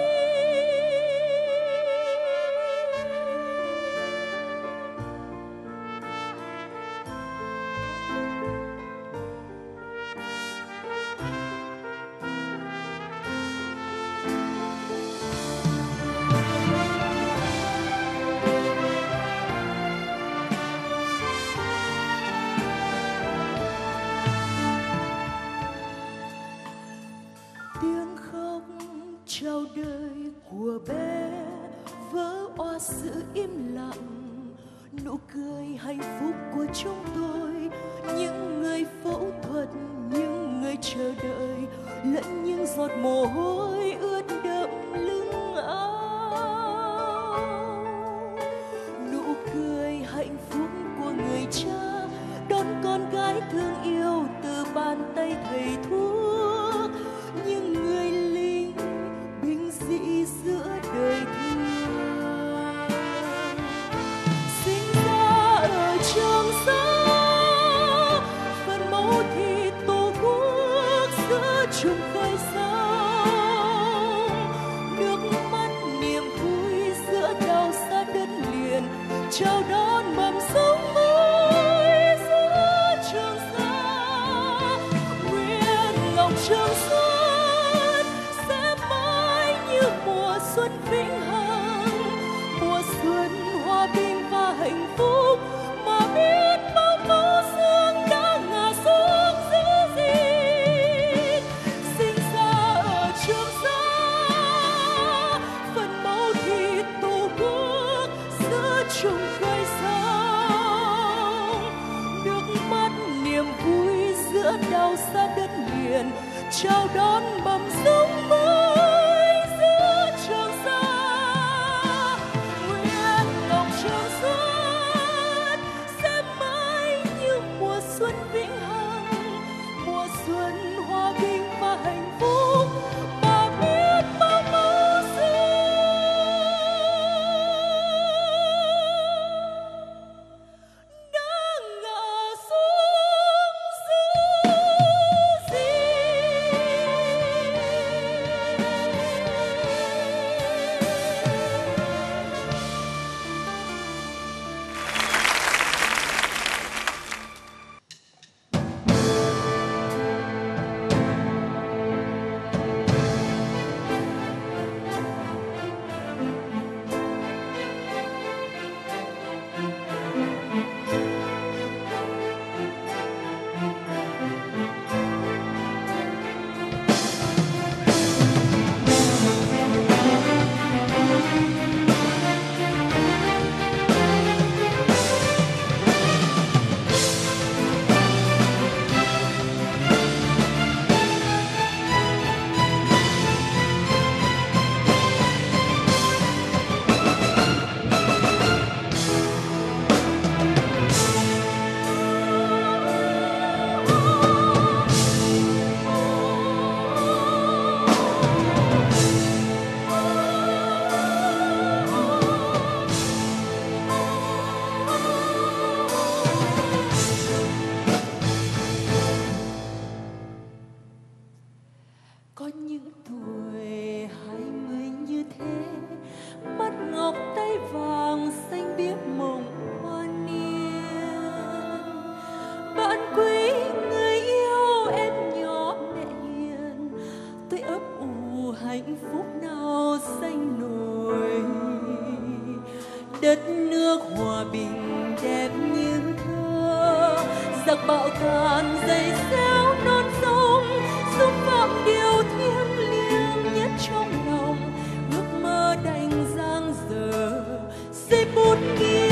chào đời của bé vỡ oa sự im lặng, nụ cười hạnh phúc của chúng tôi, những người phẫu thuật, những người chờ đợi lẫn những giọt mồ hôi ướt đẫm lưng áo. Nụ cười hạnh phúc của người cha đón con gái thương yêu từ bàn tay thầy thuốc, những người lính bình dị giữa đời thương. Sinh ra ở Trường Sa, phần máu thịt tổ quốc giữa trùng khơi sao, nước mắt niềm vui giữa đau xa đất liền, chào đón mầm sống mới giữa Trường Sa. Nguyện Ngọc Trường Sơn sẽ mãi như mùa xuân vĩnh hằng, mùa xuân hòa bình và hạnh phúc mà biết bao máu xương đã ngả xuống giữ gìn. Sinh ra ở Trường Sa, phần máu thịt tổ quốc giữa trùng khơi sao, nước mắt niềm vui giữa đau xa đất liền, chào đón mầm sống mới giữa Trường Sa. Nguyện Ngọc Trường Sơn sẽ mãi như mùa xuân vĩnh hằng, mùa xuân hòa bình và hạnh phúc mà biết bao máu xương đã ngả xuống giữ gìn. giặc bạo tàn dày xéo non sông, xúc phạm điều thiêng liêng nhất trong lòng, ước mơ đành giang dở giây phút nghiêng.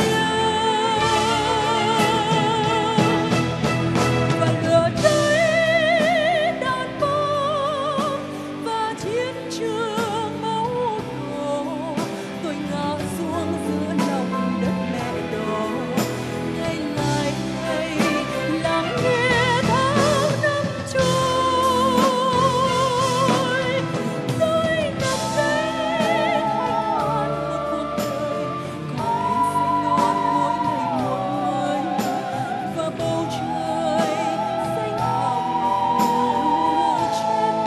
Và lửa cháy đạn bom và chiến trường máu đổ, tôi ngã xuống giữa lòng đất mẹ đỏ. Ngày lại ngày lặng nghe tháng năm trôi, tôi nằm đây thanh thản một cuộc đời, cỏ cây xanh non mỗi ngày một mới, và bầu trời xanh hồng trên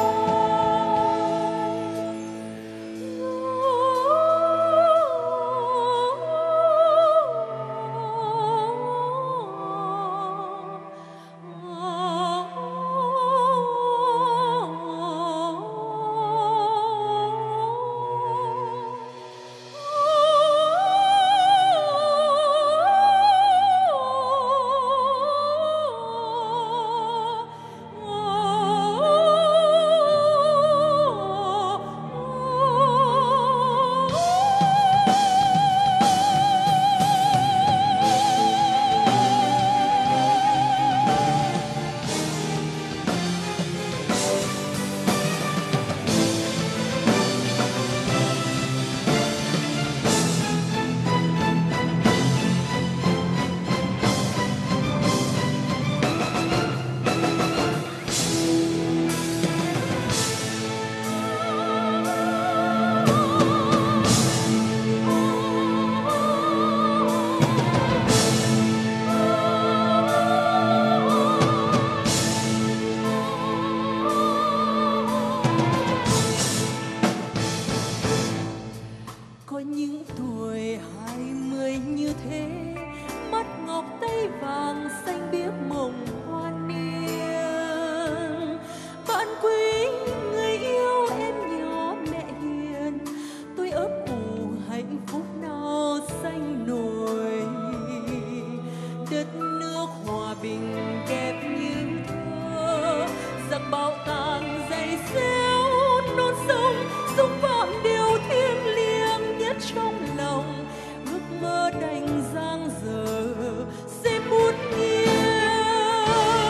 có những tuổi 20 như thế, mắt ngọc tay vàng xanh biếc mộng hoa niên. Bạn quý người yêu em nhỏ mẹ hiền, tôi ấp ủ hạnh phúc nào xanh nổi. Đất nước hòa bình đẹp như thơ, giặc bạo tàn dày xéo non sông, xúc phạm điều thiêng liêng nhất trong lòng, ước mơ đành giang dở giây phút nghiêng.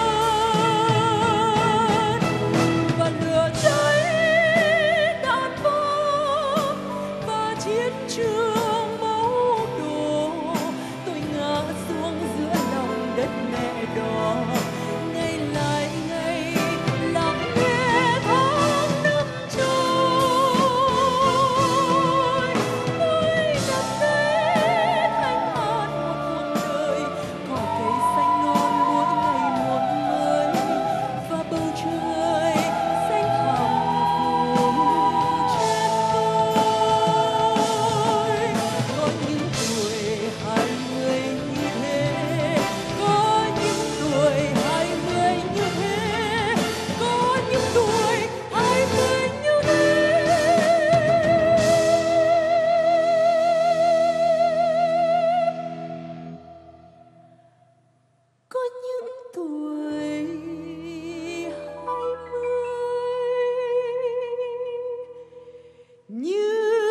Và lửa cháy đạn bom và chiến trường máu đổ, tôi ngã xuống giữa lòng đất mẹ đỏ. Ngày lại ngày lặng nghe tháng năm trôi, tôi nằm đây thanh thản một cuộc đời, cỏ cây xanh non mỗi ngày một mới, và bầu trời xanh thẳm phủ trên tôi. Có những tuổi 20 như thế, có những tuổi 20 như thế, có những tuổi 20 như thế. Có những tuổi 20 như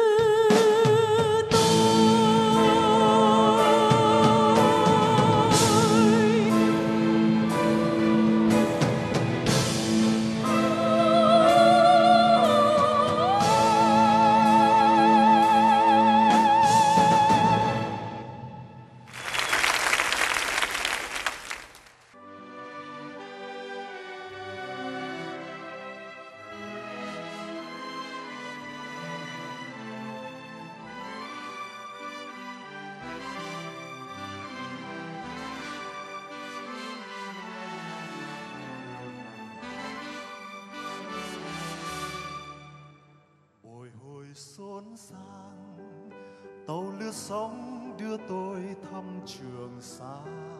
bồi hồi xốn sang, tàu lướt sóng đưa tôi thăm trường xa.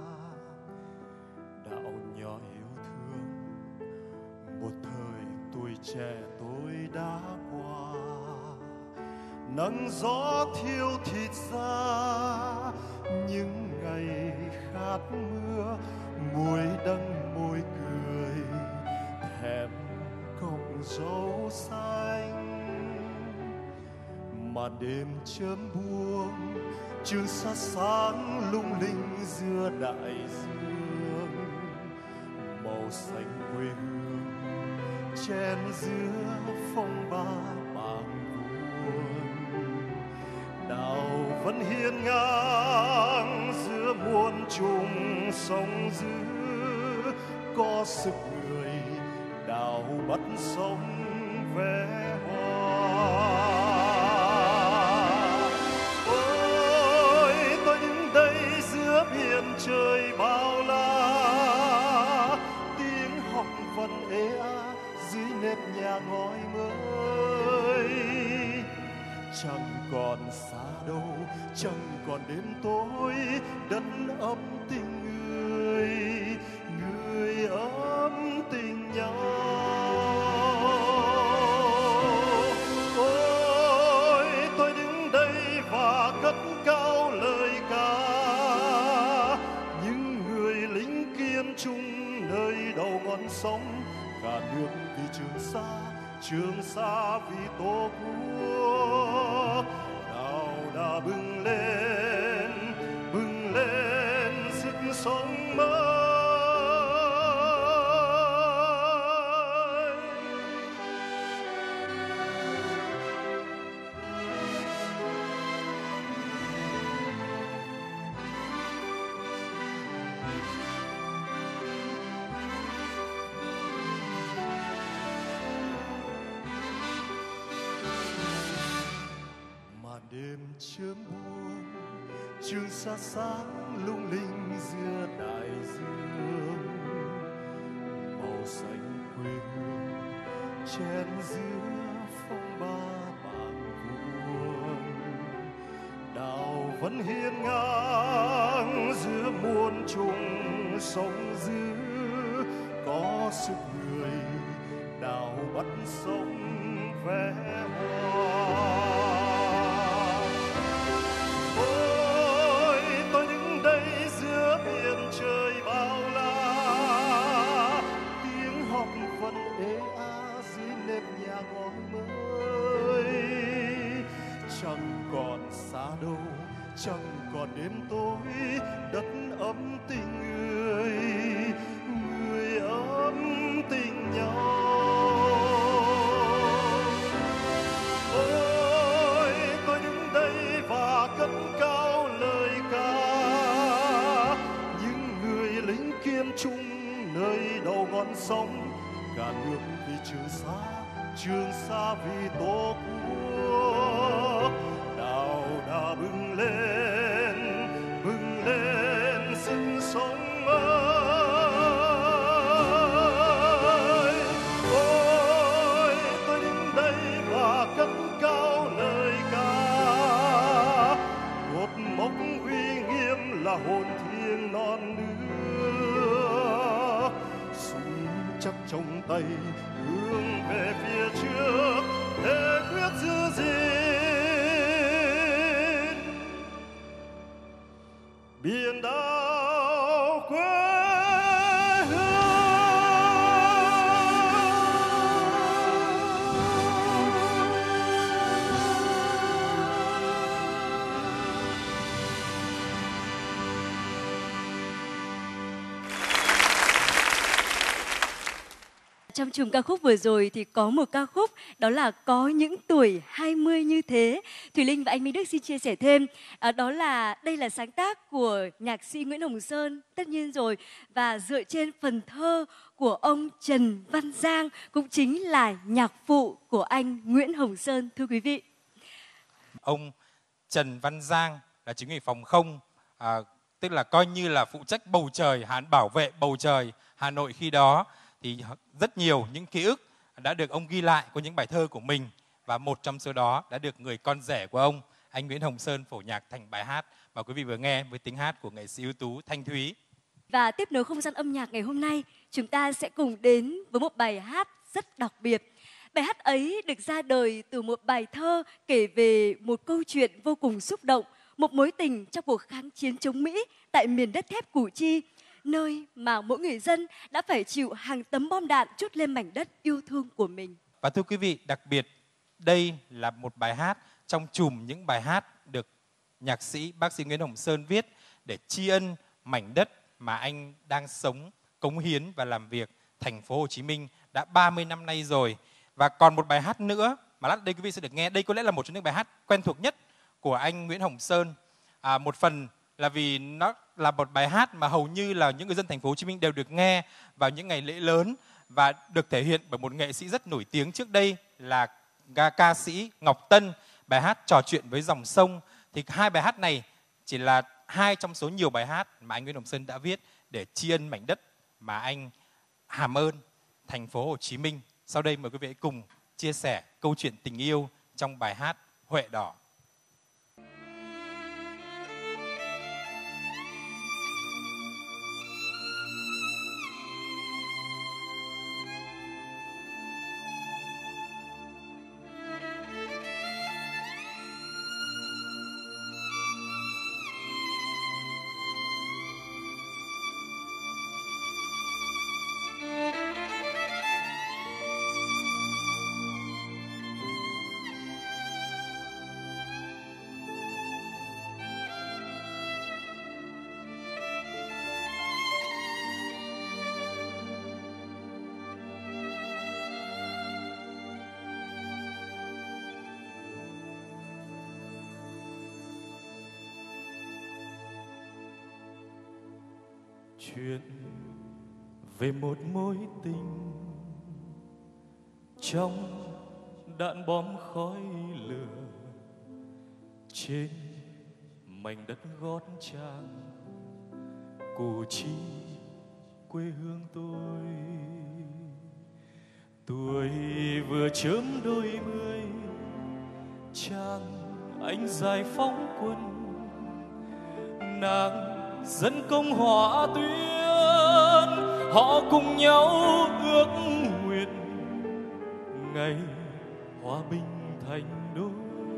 Đạo nhỏ yêu thương, một thời tuổi trẻ tôi đã qua. Nắng gió thiêu thịt ra những ngày khát mưa, mùa đêm chớm buông, Trường Sa sáng lung linh giữa đại dương. Màu xanh quê hương chen giữa phong ba bàng vuông. Đào vẫn hiên ngang giữa muôn trùng sông dữ, có sức người đào bắt sông vẽ hoa. Ôi tôi đứng đây giữa biển trời bao la, tiếng học vẫn ê a dưới nếp nhà ngói mới. Chẳng còn xa đâu, chẳng còn đêm tối, đất ấm tình người, người ấm tình nhau. Ôi tôi đứng đây và cất cao lời ca, những người lính kiên trung nơi đầu ngọn sóng, cả nước vì Trường Sa vì Tổ quốc. Nào đã bừng lên sức sống mới. Đêm chớm buông, Trường Sa sáng lung linh giữa đại dương. Màu xanh quê hương chen giữa phong ba bàng vuông. Đào vẫn hiên ngang giữa muôn trùng sông dữ, có sức người đào bắt sông vẽ hoa. Trời bao la, tiếng học vẫn ê a dưới nếp nhà ngói mới. Chẳng còn xa đâu, chẳng còn đêm tối, đất ấm tình người, người ấm tình nhau. Ôi tôi đứng đây và cất cao lời ca, kiên trung nơi đầu ngọn sóng, cả nước vì Trường Sa vì Tổ quốc. Đào đã bừng lên sức sống mới. Ôi tôi đứng đây và cất cao lời ca, cột mốc uy nghiêm là hồn thiêng non nước. Chắc trong tay hướng về phía trước để quyết giữ gìn biển đảo quê Trong chùm ca khúc vừa rồi thì có một ca khúc đó là Có những tuổi 20 như thế. Thùy Linh và anh Minh Đức xin chia sẻ thêm. Đây là sáng tác của nhạc sĩ Nguyễn Hồng Sơn, tất nhiên rồi, và dựa trên phần thơ của ông Trần Văn Giang, cũng chính là nhạc phụ của anh Nguyễn Hồng Sơn, thưa quý vị. Ông Trần Văn Giang là chính ủy phòng không, tức là coi như là phụ trách bầu trời, bảo vệ bầu trời Hà Nội khi đó. Thì rất nhiều những ký ức đã được ông ghi lại của những bài thơ của mình, và một trong số đó đã được người con rể của ông, anh Nguyễn Hồng Sơn, phổ nhạc thành bài hát mà quý vị vừa nghe với tiếng hát của nghệ sĩ ưu tú Thanh Thúy. Và tiếp nối không gian âm nhạc ngày hôm nay, chúng ta sẽ cùng đến với một bài hát rất đặc biệt. Bài hát ấy được ra đời từ một bài thơ kể về một câu chuyện vô cùng xúc động, một mối tình trong cuộc kháng chiến chống Mỹ tại miền đất thép Củ Chi, nơi mà mỗi người dân đã phải chịu hàng tấn bom đạn trút lên mảnh đất yêu thương của mình. Và thưa quý vị, đặc biệt đây là một bài hát trong chùm những bài hát được nhạc sĩ bác sĩ Nguyễn Hồng Sơn viết để tri ân mảnh đất mà anh đang sống, cống hiến và làm việc, thành phố Hồ Chí Minh đã 30 năm nay rồi. Và còn một bài hát nữa mà lát đây quý vị sẽ được nghe. Đây có lẽ là một trong những bài hát quen thuộc nhất của anh Nguyễn Hồng Sơn. Một phần là vì nó là một bài hát mà hầu như là những người dân thành phố Hồ Chí Minh đều được nghe vào những ngày lễ lớn và được thể hiện bởi một nghệ sĩ rất nổi tiếng trước đây là ca sĩ Ngọc Tân, bài hát Trò chuyện với dòng sông. Thì hai bài hát này chỉ là hai trong số nhiều bài hát mà anh Nguyễn Hồng Sơn đã viết để tri ân mảnh đất mà anh hàm ơn, thành phố Hồ Chí Minh. Sau đây mời quý vị cùng chia sẻ câu chuyện tình yêu trong bài hát Huệ Đỏ. Chuyện về một mối tình trong đạn bom khói lửa trên mảnh đất gót trang Củ Chi quê hương tôi. Tuổi vừa chớm đôi mươi, chàng anh giải phóng quân, nàng dân công hỏa tuyến, họ cùng nhau ước nguyện ngày hòa bình thành đôi.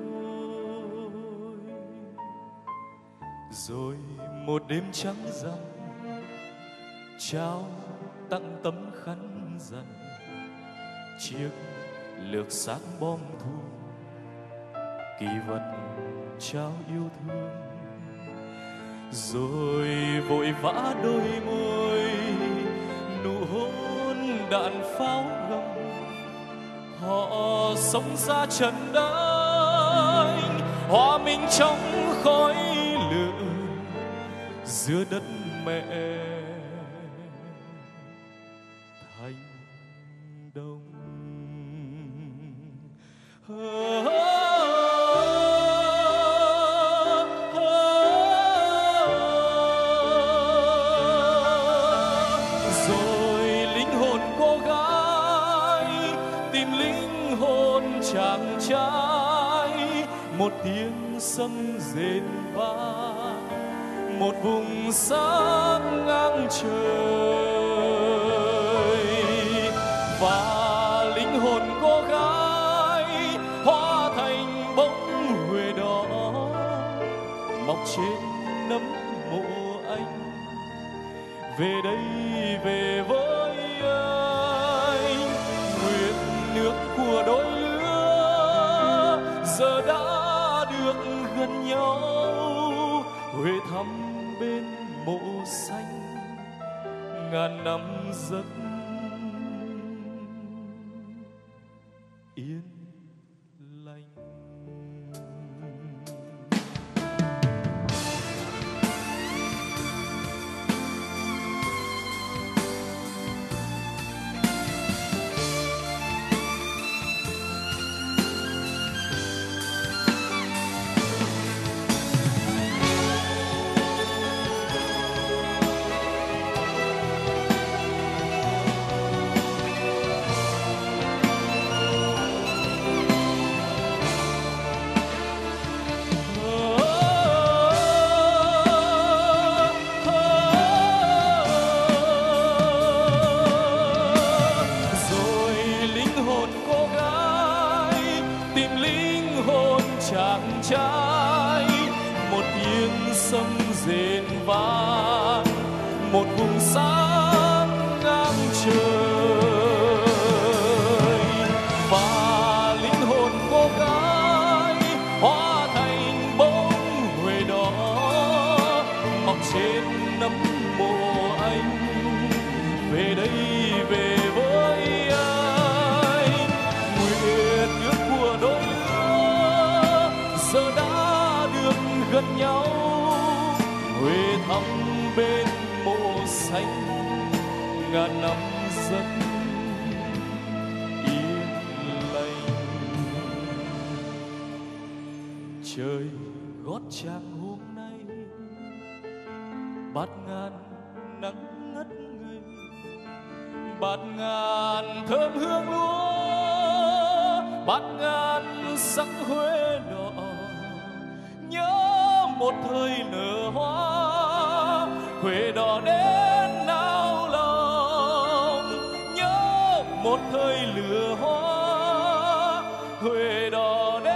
Rồi một đêm trắng rằm trao tặng tấm khăn rằn, chiếc lược xác bom thu kỳ vật trao yêu thương. Rồi vội vã đôi môi nụ hôn đạn pháo gầm, họ sống ra trận đánh hòa mình trong khói lửa giữa đất mẹ thành đông. Chàng trai một tiếng sấm rền vang, một vùng sáng ngang trời, và linh hồn cô gái hóa thành bông huệ đỏ mọc trên nấm mộ anh. Về đây về với anh, nguyện nước của đôi giờ đã được gần nhau, Huệ thăm bên mộ xanh ngàn năm giấc yên lành. về đây về với anh. Nguyện ước của đôi lứa giờ đã được gần nhau, về thăm bên mộ xanh ngàn năm rất yên lành. Trời gót chạm hôm nay bạt ngàn nắng ngất ngây, bạt ngàn thơm hương lúa, bạt ngàn sắc huế đỏ. Nhớ một thời nở hoa huế đỏ đến nao lòng, nhớ một thời lửa hoa huế đỏ đến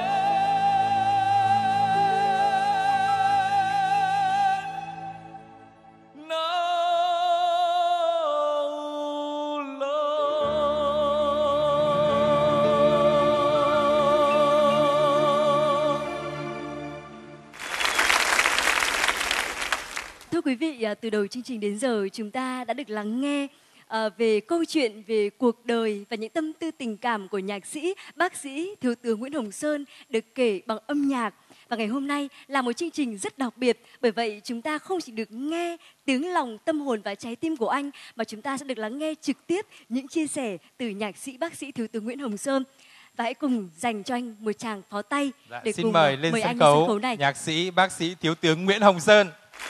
quý vị, từ đầu chương trình đến giờ chúng ta đã được lắng nghe về câu chuyện, về cuộc đời và những tâm tư tình cảm của nhạc sĩ, bác sĩ, thiếu tướng Nguyễn Hồng Sơn được kể bằng âm nhạc. Và ngày hôm nay là một chương trình rất đặc biệt, bởi vậy chúng ta không chỉ được nghe tiếng lòng, tâm hồn và trái tim của anh, mà chúng ta sẽ được lắng nghe trực tiếp những chia sẻ từ nhạc sĩ, bác sĩ, thiếu tướng Nguyễn Hồng Sơn. Và hãy cùng dành cho anh một tràng pháo tay để xin cùng mời lên mời sân anh lên sân khấu này. nhạc sĩ, bác sĩ, thiếu tướng Nguyễn Hồng Sơn.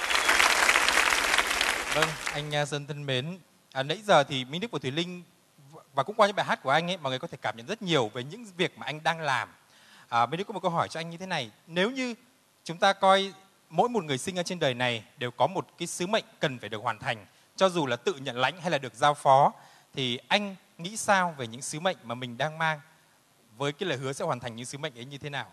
Vâng, anh Sơn thân mến, nãy giờ thì Minh Đức và Thùy Linh và cũng qua những bài hát của anh ấy, mọi người có thể cảm nhận rất nhiều về những việc mà anh đang làm. Minh Đức có một câu hỏi cho anh như thế này: nếu như chúng ta coi mỗi một người sinh ở trên đời này đều có một cái sứ mệnh cần phải được hoàn thành, cho dù là tự nhận lãnh hay là được giao phó, thì anh nghĩ sao về những sứ mệnh mà mình đang mang, với cái lời hứa sẽ hoàn thành những sứ mệnh ấy như thế nào?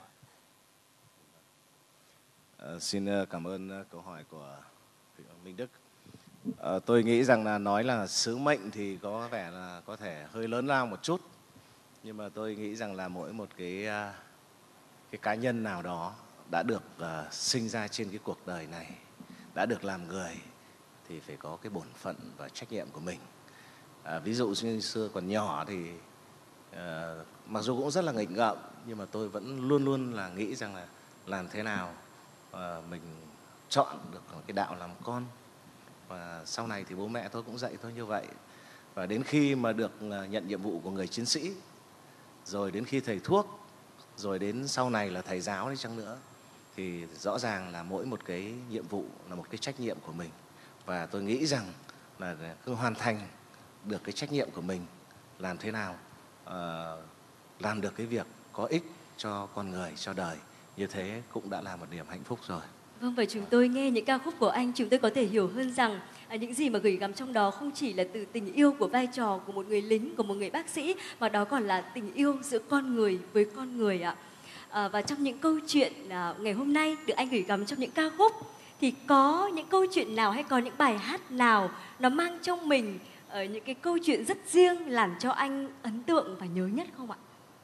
Xin cảm ơn câu hỏi của Minh Đức. Tôi nghĩ rằng là nói là sứ mệnh thì có vẻ là có thể hơi lớn lao một chút, nhưng mà tôi nghĩ rằng là mỗi một cái cá nhân nào đó đã được sinh ra trên cái cuộc đời này, đã được làm người, thì phải có cái bổn phận và trách nhiệm của mình. Ví dụ như xưa còn nhỏ thì mặc dù cũng rất là nghịch ngợm, nhưng mà tôi vẫn luôn luôn là nghĩ rằng là làm thế nào mình chọn được cái đạo làm con. Và sau này thì bố mẹ tôi cũng dạy tôi như vậy. Và đến khi mà được nhận nhiệm vụ của người chiến sĩ, rồi đến khi thầy thuốc, rồi đến sau này là thầy giáo đi chăng nữa, thì rõ ràng là mỗi một cái nhiệm vụ là một cái trách nhiệm của mình. Và tôi nghĩ rằng là cứ hoàn thành được cái trách nhiệm của mình, làm thế nào làm được cái việc có ích cho con người, cho đời, như thế cũng đã là một niềm hạnh phúc rồi. Vâng, và chúng tôi nghe những ca khúc của anh, chúng tôi có thể hiểu hơn rằng những gì mà gửi gắm trong đó không chỉ là từ tình yêu của vai trò của một người lính, của một người bác sĩ, mà đó còn là tình yêu giữa con người với con người ạ. Và trong những câu chuyện ngày hôm nay được anh gửi gắm trong những ca khúc, thì có những câu chuyện nào hay có những bài hát nào nó mang trong mình những cái câu chuyện rất riêng làm cho anh ấn tượng và nhớ nhất không ạ?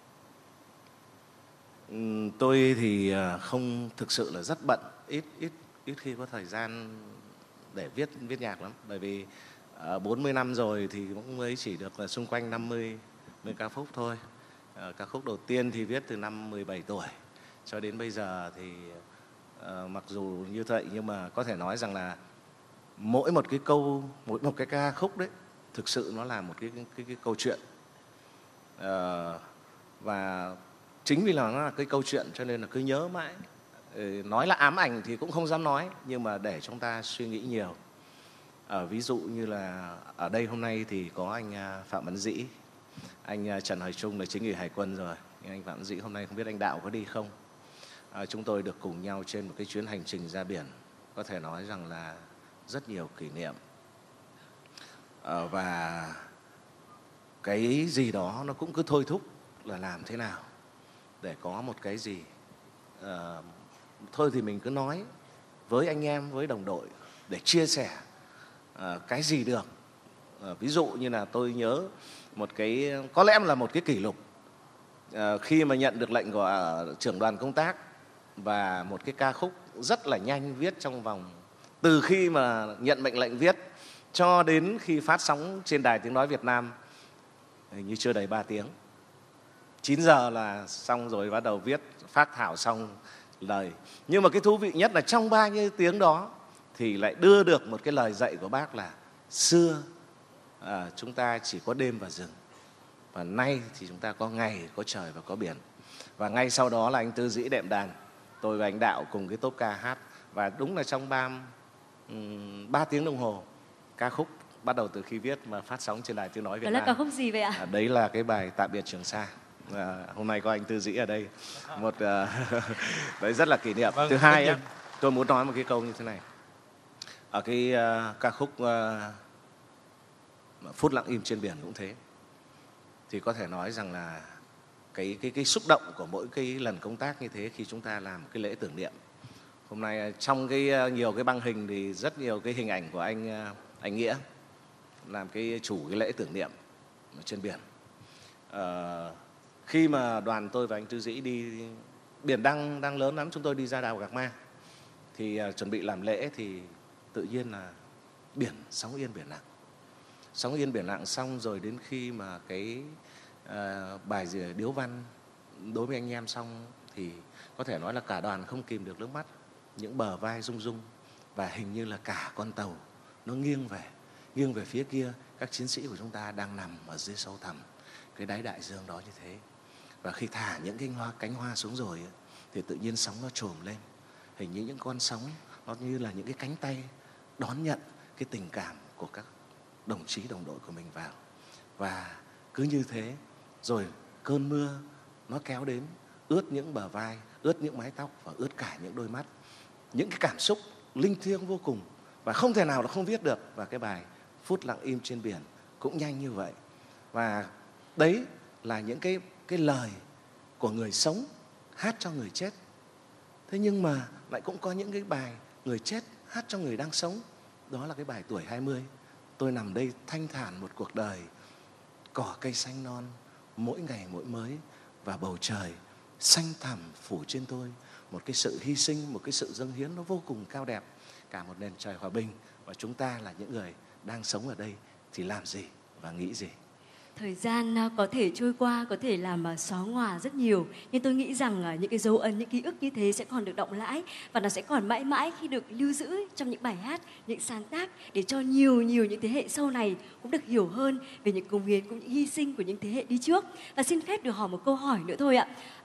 Tôi thì không, thực sự là rất bận, ít khi có thời gian để viết nhạc lắm, bởi vì 40 năm rồi thì cũng mới chỉ được là xung quanh 50 ca khúc thôi. Ca khúc đầu tiên thì viết từ năm 17 tuổi cho đến bây giờ thì mặc dù như vậy nhưng mà có thể nói rằng là mỗi một cái câu, mỗi một cái ca khúc đấy thực sự nó là một cái câu chuyện. Và chính vì là nó là cái câu chuyện cho nên là cứ nhớ mãi. Nói là ám ảnh thì cũng không dám nói, nhưng mà để chúng ta suy nghĩ nhiều. Ví dụ như là ở đây hôm nay thì có anh Phạm Văn Dĩ, anh Trần Hoài Trung là chính ủy Hải quân rồi, nhưng anh Phạm Văn Dĩ hôm nay không biết anh Đạo có đi không. Chúng tôi được cùng nhau trên một cái chuyến hành trình ra biển, có thể nói rằng là rất nhiều kỷ niệm. Và cái gì đó nó cũng cứ thôi thúc là làm thế nào để có một cái gì. Thôi thì mình cứ nói với anh em, với đồng đội để chia sẻ cái gì được. Ví dụ như là tôi nhớ một cái, có lẽ là một cái kỷ lục, khi mà nhận được lệnh của trưởng đoàn công tác và một cái ca khúc rất là nhanh, viết trong vòng từ khi mà nhận mệnh lệnh viết cho đến khi phát sóng trên Đài Tiếng Nói Việt Nam hình như chưa đầy 3 tiếng. 9 giờ là xong rồi, bắt đầu viết, phác thảo xong lời. Nhưng mà cái thú vị nhất là trong 3 tiếng đó thì lại đưa được một cái lời dạy của bác là xưa chúng ta chỉ có đêm và rừng, và nay thì chúng ta có ngày, có trời và có biển. Và ngay sau đó là anh Tư Dĩ đệm đàn, tôi và anh Đạo cùng cái tốp ca hát. Và đúng là trong 3 tiếng đồng hồ, ca khúc bắt đầu từ khi viết mà phát sóng trên Đài Tiếng Nói Việt Nam. Đó là ca khúc gì vậy ạ? Đấy là cái bài Tạm Biệt Trường Sa. Hôm nay có anh Tư Dĩ ở đây, một đấy rất là kỷ niệm. Thứ hai á, tôi muốn nói một cái câu như thế này. Ở cái ca khúc Phút Lặng Im Trên Biển cũng thế, thì có thể nói rằng là cái xúc động của mỗi cái lần công tác như thế khi chúng ta làm cái lễ tưởng niệm. Hôm nay trong cái nhiều cái băng hình thì rất nhiều cái hình ảnh của anh Nghĩa làm cái chủ cái lễ tưởng niệm trên biển. Khi mà đoàn tôi và anh Tư Dĩ đi, biển đang lớn lắm, chúng tôi đi ra đảo Gạc Ma thì chuẩn bị làm lễ thì tự nhiên là biển sóng yên biển lặng. Sóng yên biển lặng xong rồi đến khi mà cái bài điếu văn đối với anh em xong thì có thể nói là cả đoàn không kìm được nước mắt, những bờ vai rung rung, và hình như là cả con tàu nó nghiêng về phía kia, các chiến sĩ của chúng ta đang nằm ở dưới sâu thẳm cái đáy đại dương đó như thế. Và khi thả những cái cánh hoa xuống rồi thì tự nhiên sóng nó trồm lên, hình như những con sóng nó như là những cái cánh tay đón nhận cái tình cảm của các đồng chí đồng đội của mình vào. Và cứ như thế rồi cơn mưa nó kéo đến, ướt những bờ vai, ướt những mái tóc và ướt cả những đôi mắt. Những cái cảm xúc linh thiêng vô cùng và không thể nào là không viết được. Và cái bài Phút Lặng Im Trên Biển cũng nhanh như vậy. Và đấy là những cái lời của người sống hát cho người chết. Thế nhưng mà lại cũng có những cái bài người chết hát cho người đang sống. Đó là cái bài Tuổi 20. Tôi nằm đây thanh thản một cuộc đời, cỏ cây xanh non mỗi ngày mỗi mới, và bầu trời xanh thẳm phủ trên tôi. Một cái sự hy sinh, một cái sự dâng hiến nó vô cùng cao đẹp. Cả một nền trời hòa bình, và chúng ta là những người đang sống ở đây thì làm gì và nghĩ gì. Thời gian có thể trôi qua, có thể làm xóa nhòa rất nhiều, nhưng tôi nghĩ rằng những cái dấu ấn, những ký ức như thế sẽ còn được đọng lãi, và nó sẽ còn mãi mãi khi được lưu giữ trong những bài hát, những sáng tác, để cho nhiều những thế hệ sau này cũng được hiểu hơn về những cống hiến cũng những hy sinh của những thế hệ đi trước. Và xin phép được hỏi một câu hỏi nữa thôi ạ.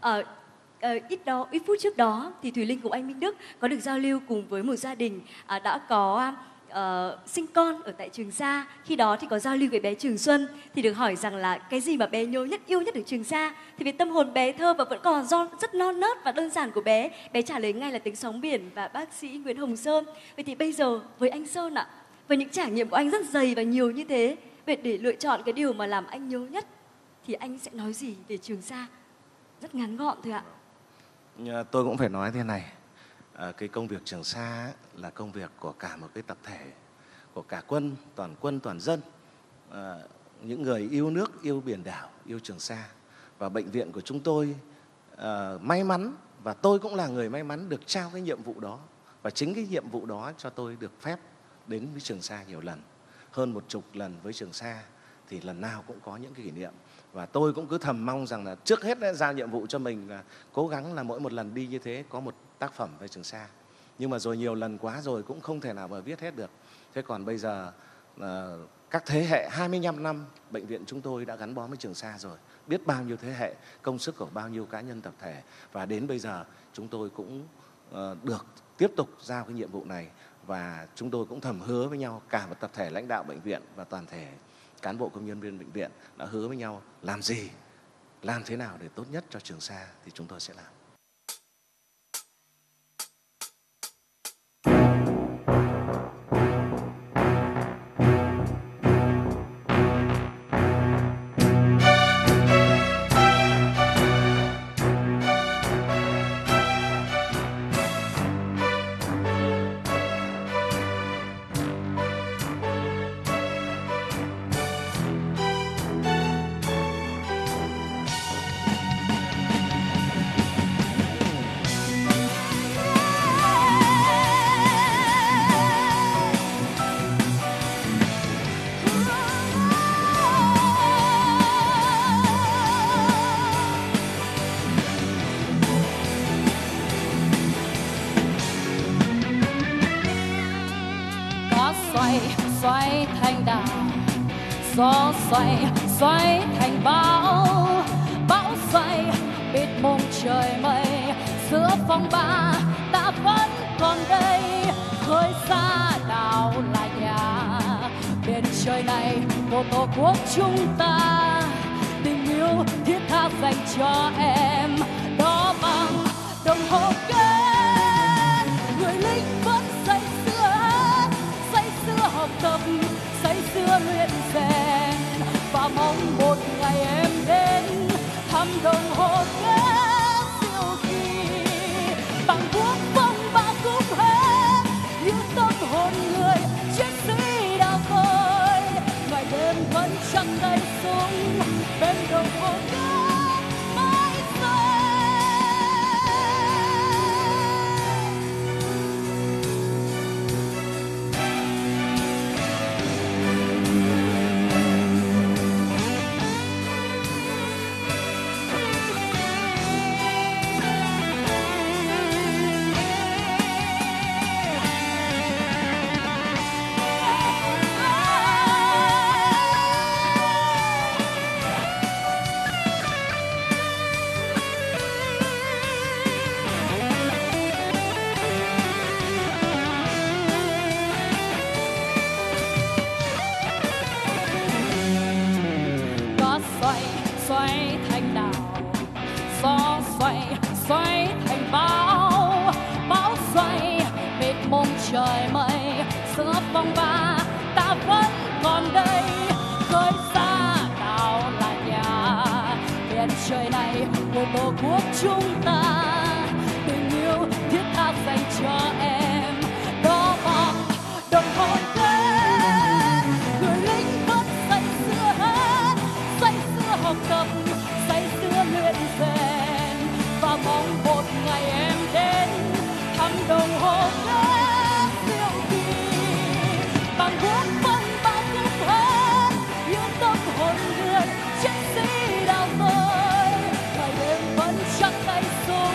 Ít phút trước đó thì Thùy Linh cùng anh Minh Đức có được giao lưu cùng với một gia đình đã có sinh con ở tại Trường Sa. Khi đó thì có giao lưu với bé Trường Xuân, thì được hỏi rằng là cái gì mà bé nhớ nhất, yêu nhất ở Trường Sa. Thì vì tâm hồn bé thơ và vẫn còn rất non nớt và đơn giản của bé trả lời ngay là tiếng sóng biển và bác sĩ Nguyễn Hồng Sơn. Vậy thì bây giờ với anh Sơn ạ, với những trải nghiệm của anh rất dày và nhiều như thế, để lựa chọn cái điều mà làm anh nhớ nhất thì anh sẽ nói gì về Trường Sa? Rất ngắn gọn thôi ạ. Tôi cũng phải nói thế này. Cái công việc Trường Sa là công việc của cả một cái tập thể, của cả quân toàn dân, những người yêu nước, yêu biển đảo, yêu Trường Sa. Và bệnh viện của chúng tôi may mắn, và tôi cũng là người may mắn được trao cái nhiệm vụ đó. Và chính cái nhiệm vụ đó cho tôi được phép đến với Trường Sa nhiều lần, hơn 10 lần với Trường Sa, thì lần nào cũng có những cái kỷ niệm. Và tôi cũng cứ thầm mong rằng là trước hết giao nhiệm vụ cho mình là cố gắng là mỗi một lần đi như thế có một tác phẩm về Trường Sa. Nhưng mà rồi nhiều lần quá rồi cũng không thể nào mà viết hết được. Thế còn bây giờ các thế hệ 25 năm bệnh viện chúng tôi đã gắn bó với Trường Sa rồi. Biết bao nhiêu thế hệ, công sức của bao nhiêu cá nhân tập thể. Và đến bây giờ chúng tôi cũng được tiếp tục giao cái nhiệm vụ này. Và chúng tôi cũng thầm hứa với nhau, cả một tập thể lãnh đạo bệnh viện và toàn thể cán bộ công nhân viên bệnh viện đã hứa với nhau làm gì, làm thế nào để tốt nhất cho Trường Sa thì chúng tôi sẽ làm. gió xoay xoay thành bão, bão xoay bịt mùng trời mây, giữa phong ba ta vẫn còn đây, khơi xa đảo là nhà. Biển trời này của tổ quốc chúng ta, tình yêu thiết tha dành cho em, đó bằng đồng hồ kết. Người lính vẫn say sưa học tập, say sưa luyện rèn, và mong một ngày em đến thăm đồng hồ kết diệu kỳ. Bằng quốc phong bao cúp hết những tâm hồn người chiến sĩ đào khơi, ngày đêm vẫn chắc tay súng bên đồng hồ kết mãi rơi. Xoay thành đảo, gió xoay thành bão, bão xoay bịt mùng trời mây, giữa phong ba ta vẫn còn đây, khơi xa đảo là nhà. Biển trời này của tổ quốc chúng ta, tình yêu thiết tha dành cho em, đó bằng đồng hồ kết. Người lính vẫn say sưa hết, say sưa học tập, say sưa luyện rèn, và mong một ngày em đến thăm đồng hồ kết diệu kỳ. Bằng quốc phong bao cúp hết những tâm hồn người chiến sĩ đào khơi, ngày đêm vẫn chắc tay súng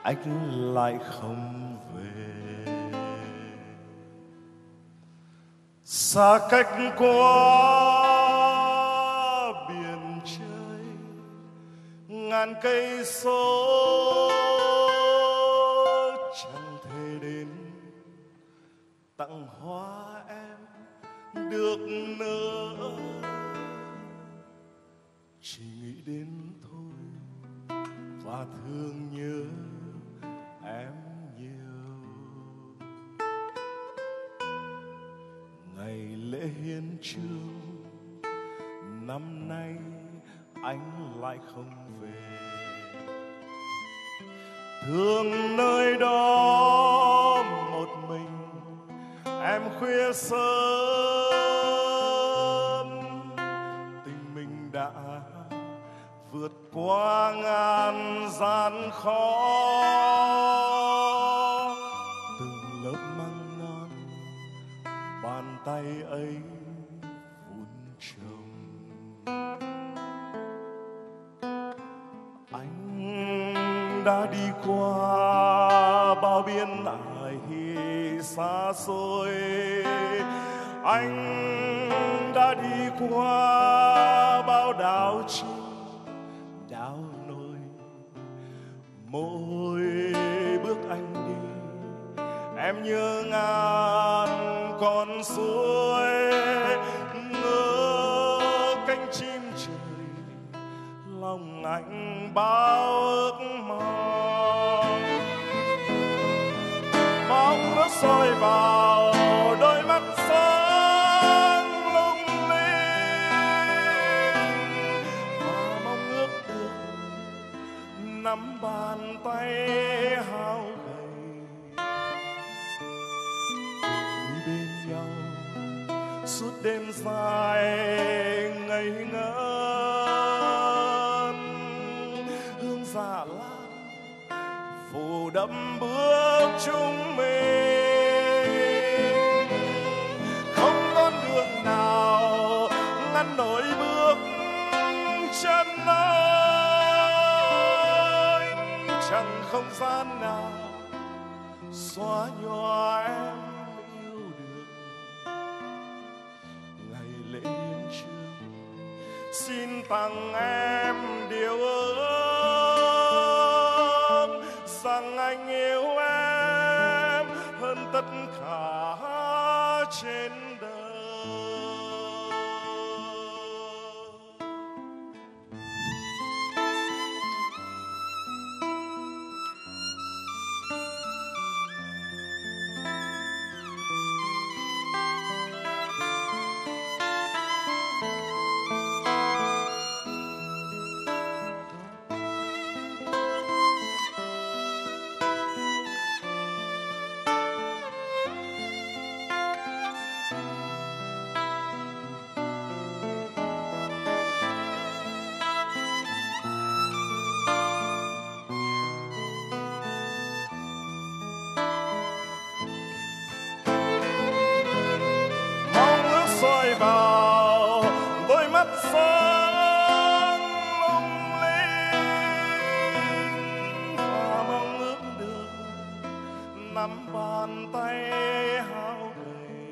anh lại không về. Xa cách quá biển trời ngàn cây số, chẳng thể đến tặng hoa em được nữa. Chỉ nghĩ đến thôi và thương nhớ em nhiều. Ngày lễ hiến chương năm nay anh lại không về. Thương nơi đó một mình em khuya sớm, tình mình đã vượt qua ngàn gian khó. Từng lớp măng non bàn tay ấy vun trồng. Anh đã đi qua bao biên ải xa xôi, anh đã đi qua bao đảo chim đảo nổi. Mỗi bước anh đi em nhớ ngàn con suối, ngỡ cánh chim trời lòng anh bao ước mong. Mong nước sôi vào đôi mắt sáng lung linh, và mong ước được nắm bàn tay hao gầy, đi bên nhau suốt đêm dài ngây ngất. Hương dạ lan phủ đậm bước chúng mình, không con đường nào ngăn nổi bước chân anh, chẳng không gian nào xóa nhòa em yêu được. Ngày lễ hiến chương xin tặng em điều ước rằng anh yêu em hơn tất cả trên đời. Vào đôi mắt sáng lung linh, và mong ước được nắm bàn tay hao gầy,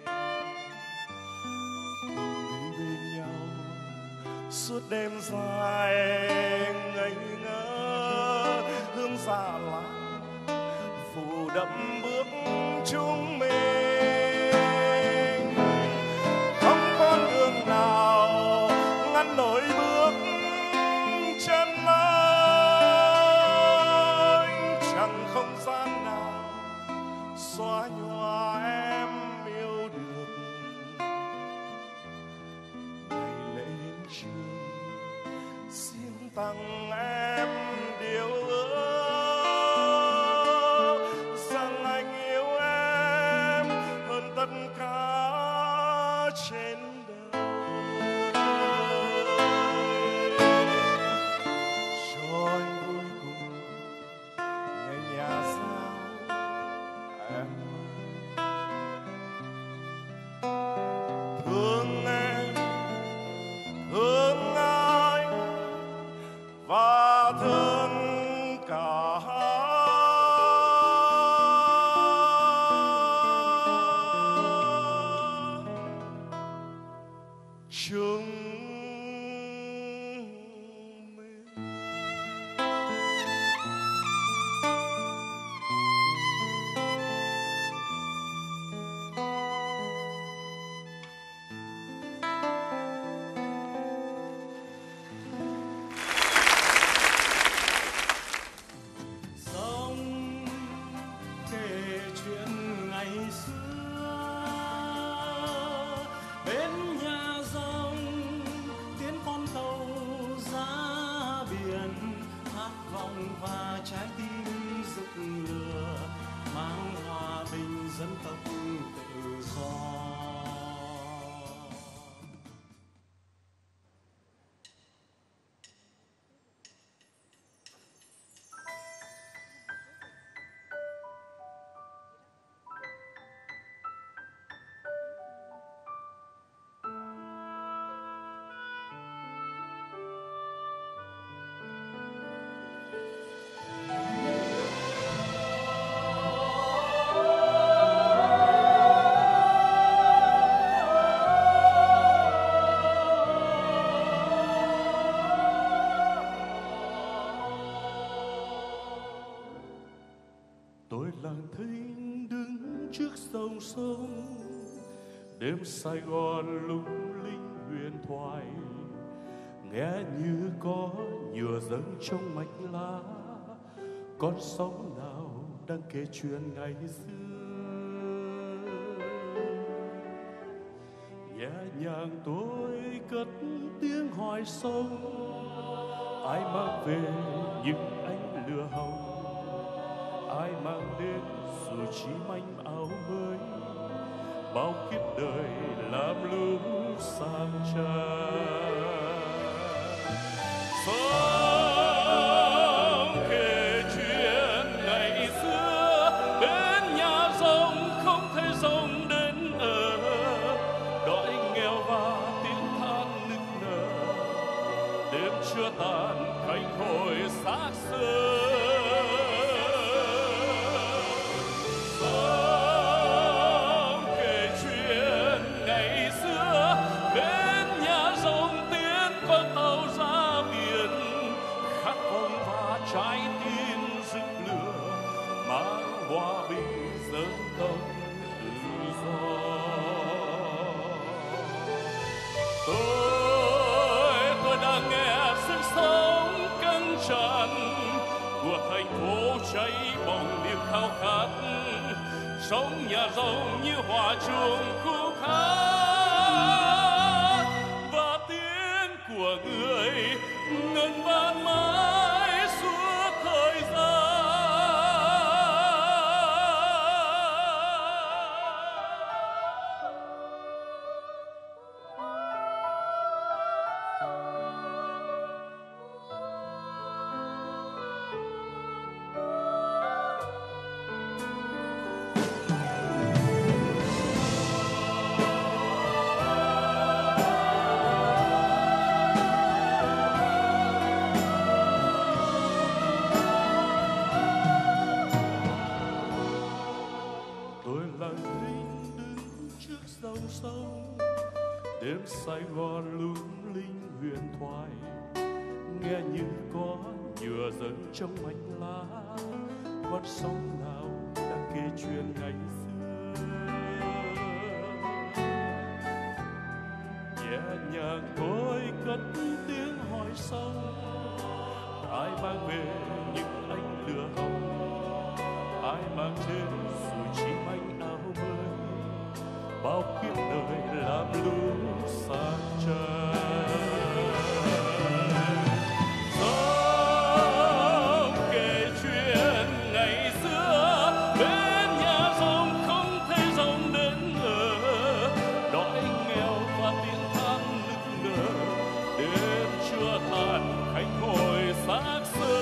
đi bên nhau suốt đêm dài ngây ngơ. Hương dạ lan phủ đậm bước chúng mình, nổi bước chân anh, chẳng không gian nào xóa nhòa em yêu được. Ngày lễ hiến chương xin tặng em điều ước rằng anh yêu em hơn tất cả trên thương em, thương anh và thương cả khát vọng và trái tim rực lửa, mang hòa bình dân tộc tự do. Tôi lặng thinh đứng trước dòng sông, đêm Sài Gòn lung linh huyền thoại, nghe như có nhựa dâng trong mạch lá, con sóng nào đang kể chuyện ngày xưa. Nhẹ nhàng tôi cất tiếng hỏi sông, ai mang về những ánh lửa hồng, ai mang đến dù chỉ manh áo mới, bao kiếp đời làm lúc sang trang. Sông kể chuyện ngày xưa, bên nhà rồng không thấy rồng đến ở, đói nghèo và tiếng than nức nở, đêm chưa tàn cánh hồi xác xơ. Trái tim rực lửa mang hòa bình dân tộc tự do. Tôi đang nghe sức sống căng tràn của thành phố cháy bỏng niềm khao khát, sống nhà rồng như hòa chuông khúc hát, và tiếng của người ngân vang mãi suốt thời gian. Đêm Sài Gòn lung linh huyền thoại, nghe như có nhựa dâng trong mạch lá, con sông nào đang kể chuyện ngày xưa. Nhẹ nhàng tôi cất tiếng hỏi sông, ai mang về những ánh lửa hồng, ai mang trên dù chỉ manh áo mới, bao kiếp đời làm lúc sang trang. Sông kể chuyện ngày xưa, bên nhà rồng không thấy rồng đến ở, đói nghèo và tiếng than nức nở, đêm chưa tàn khánh hồi xác xơ.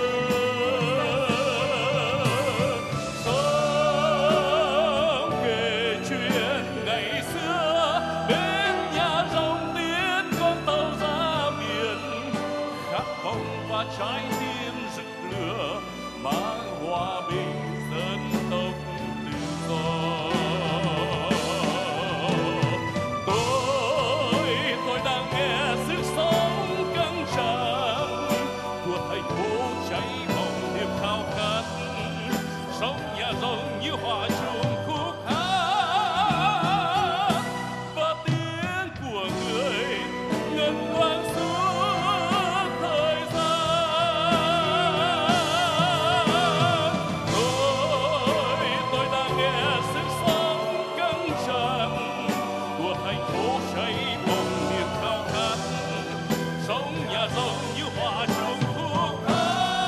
Trái tim rực lửa mang hòa bình dân tộc tự do. Tôi đang nghe sức sống căng tràn của thành phố cháy bỏng niềm khao khát, sống nhà rồng như hòa chuông khúc hát, và tiếng của người ngân vang suốt thời gian. Sống nhà rồng như hòa chung khúc hát.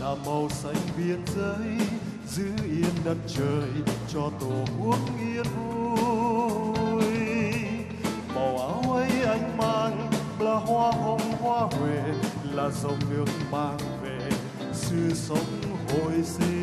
là màu xanh biên giới, giữ yên đất trời cho tổ quốc yên vui. Màu áo ấy anh mang là hoa hồng hoa huệ, là dòng nước mang về sự sống hồi sinh.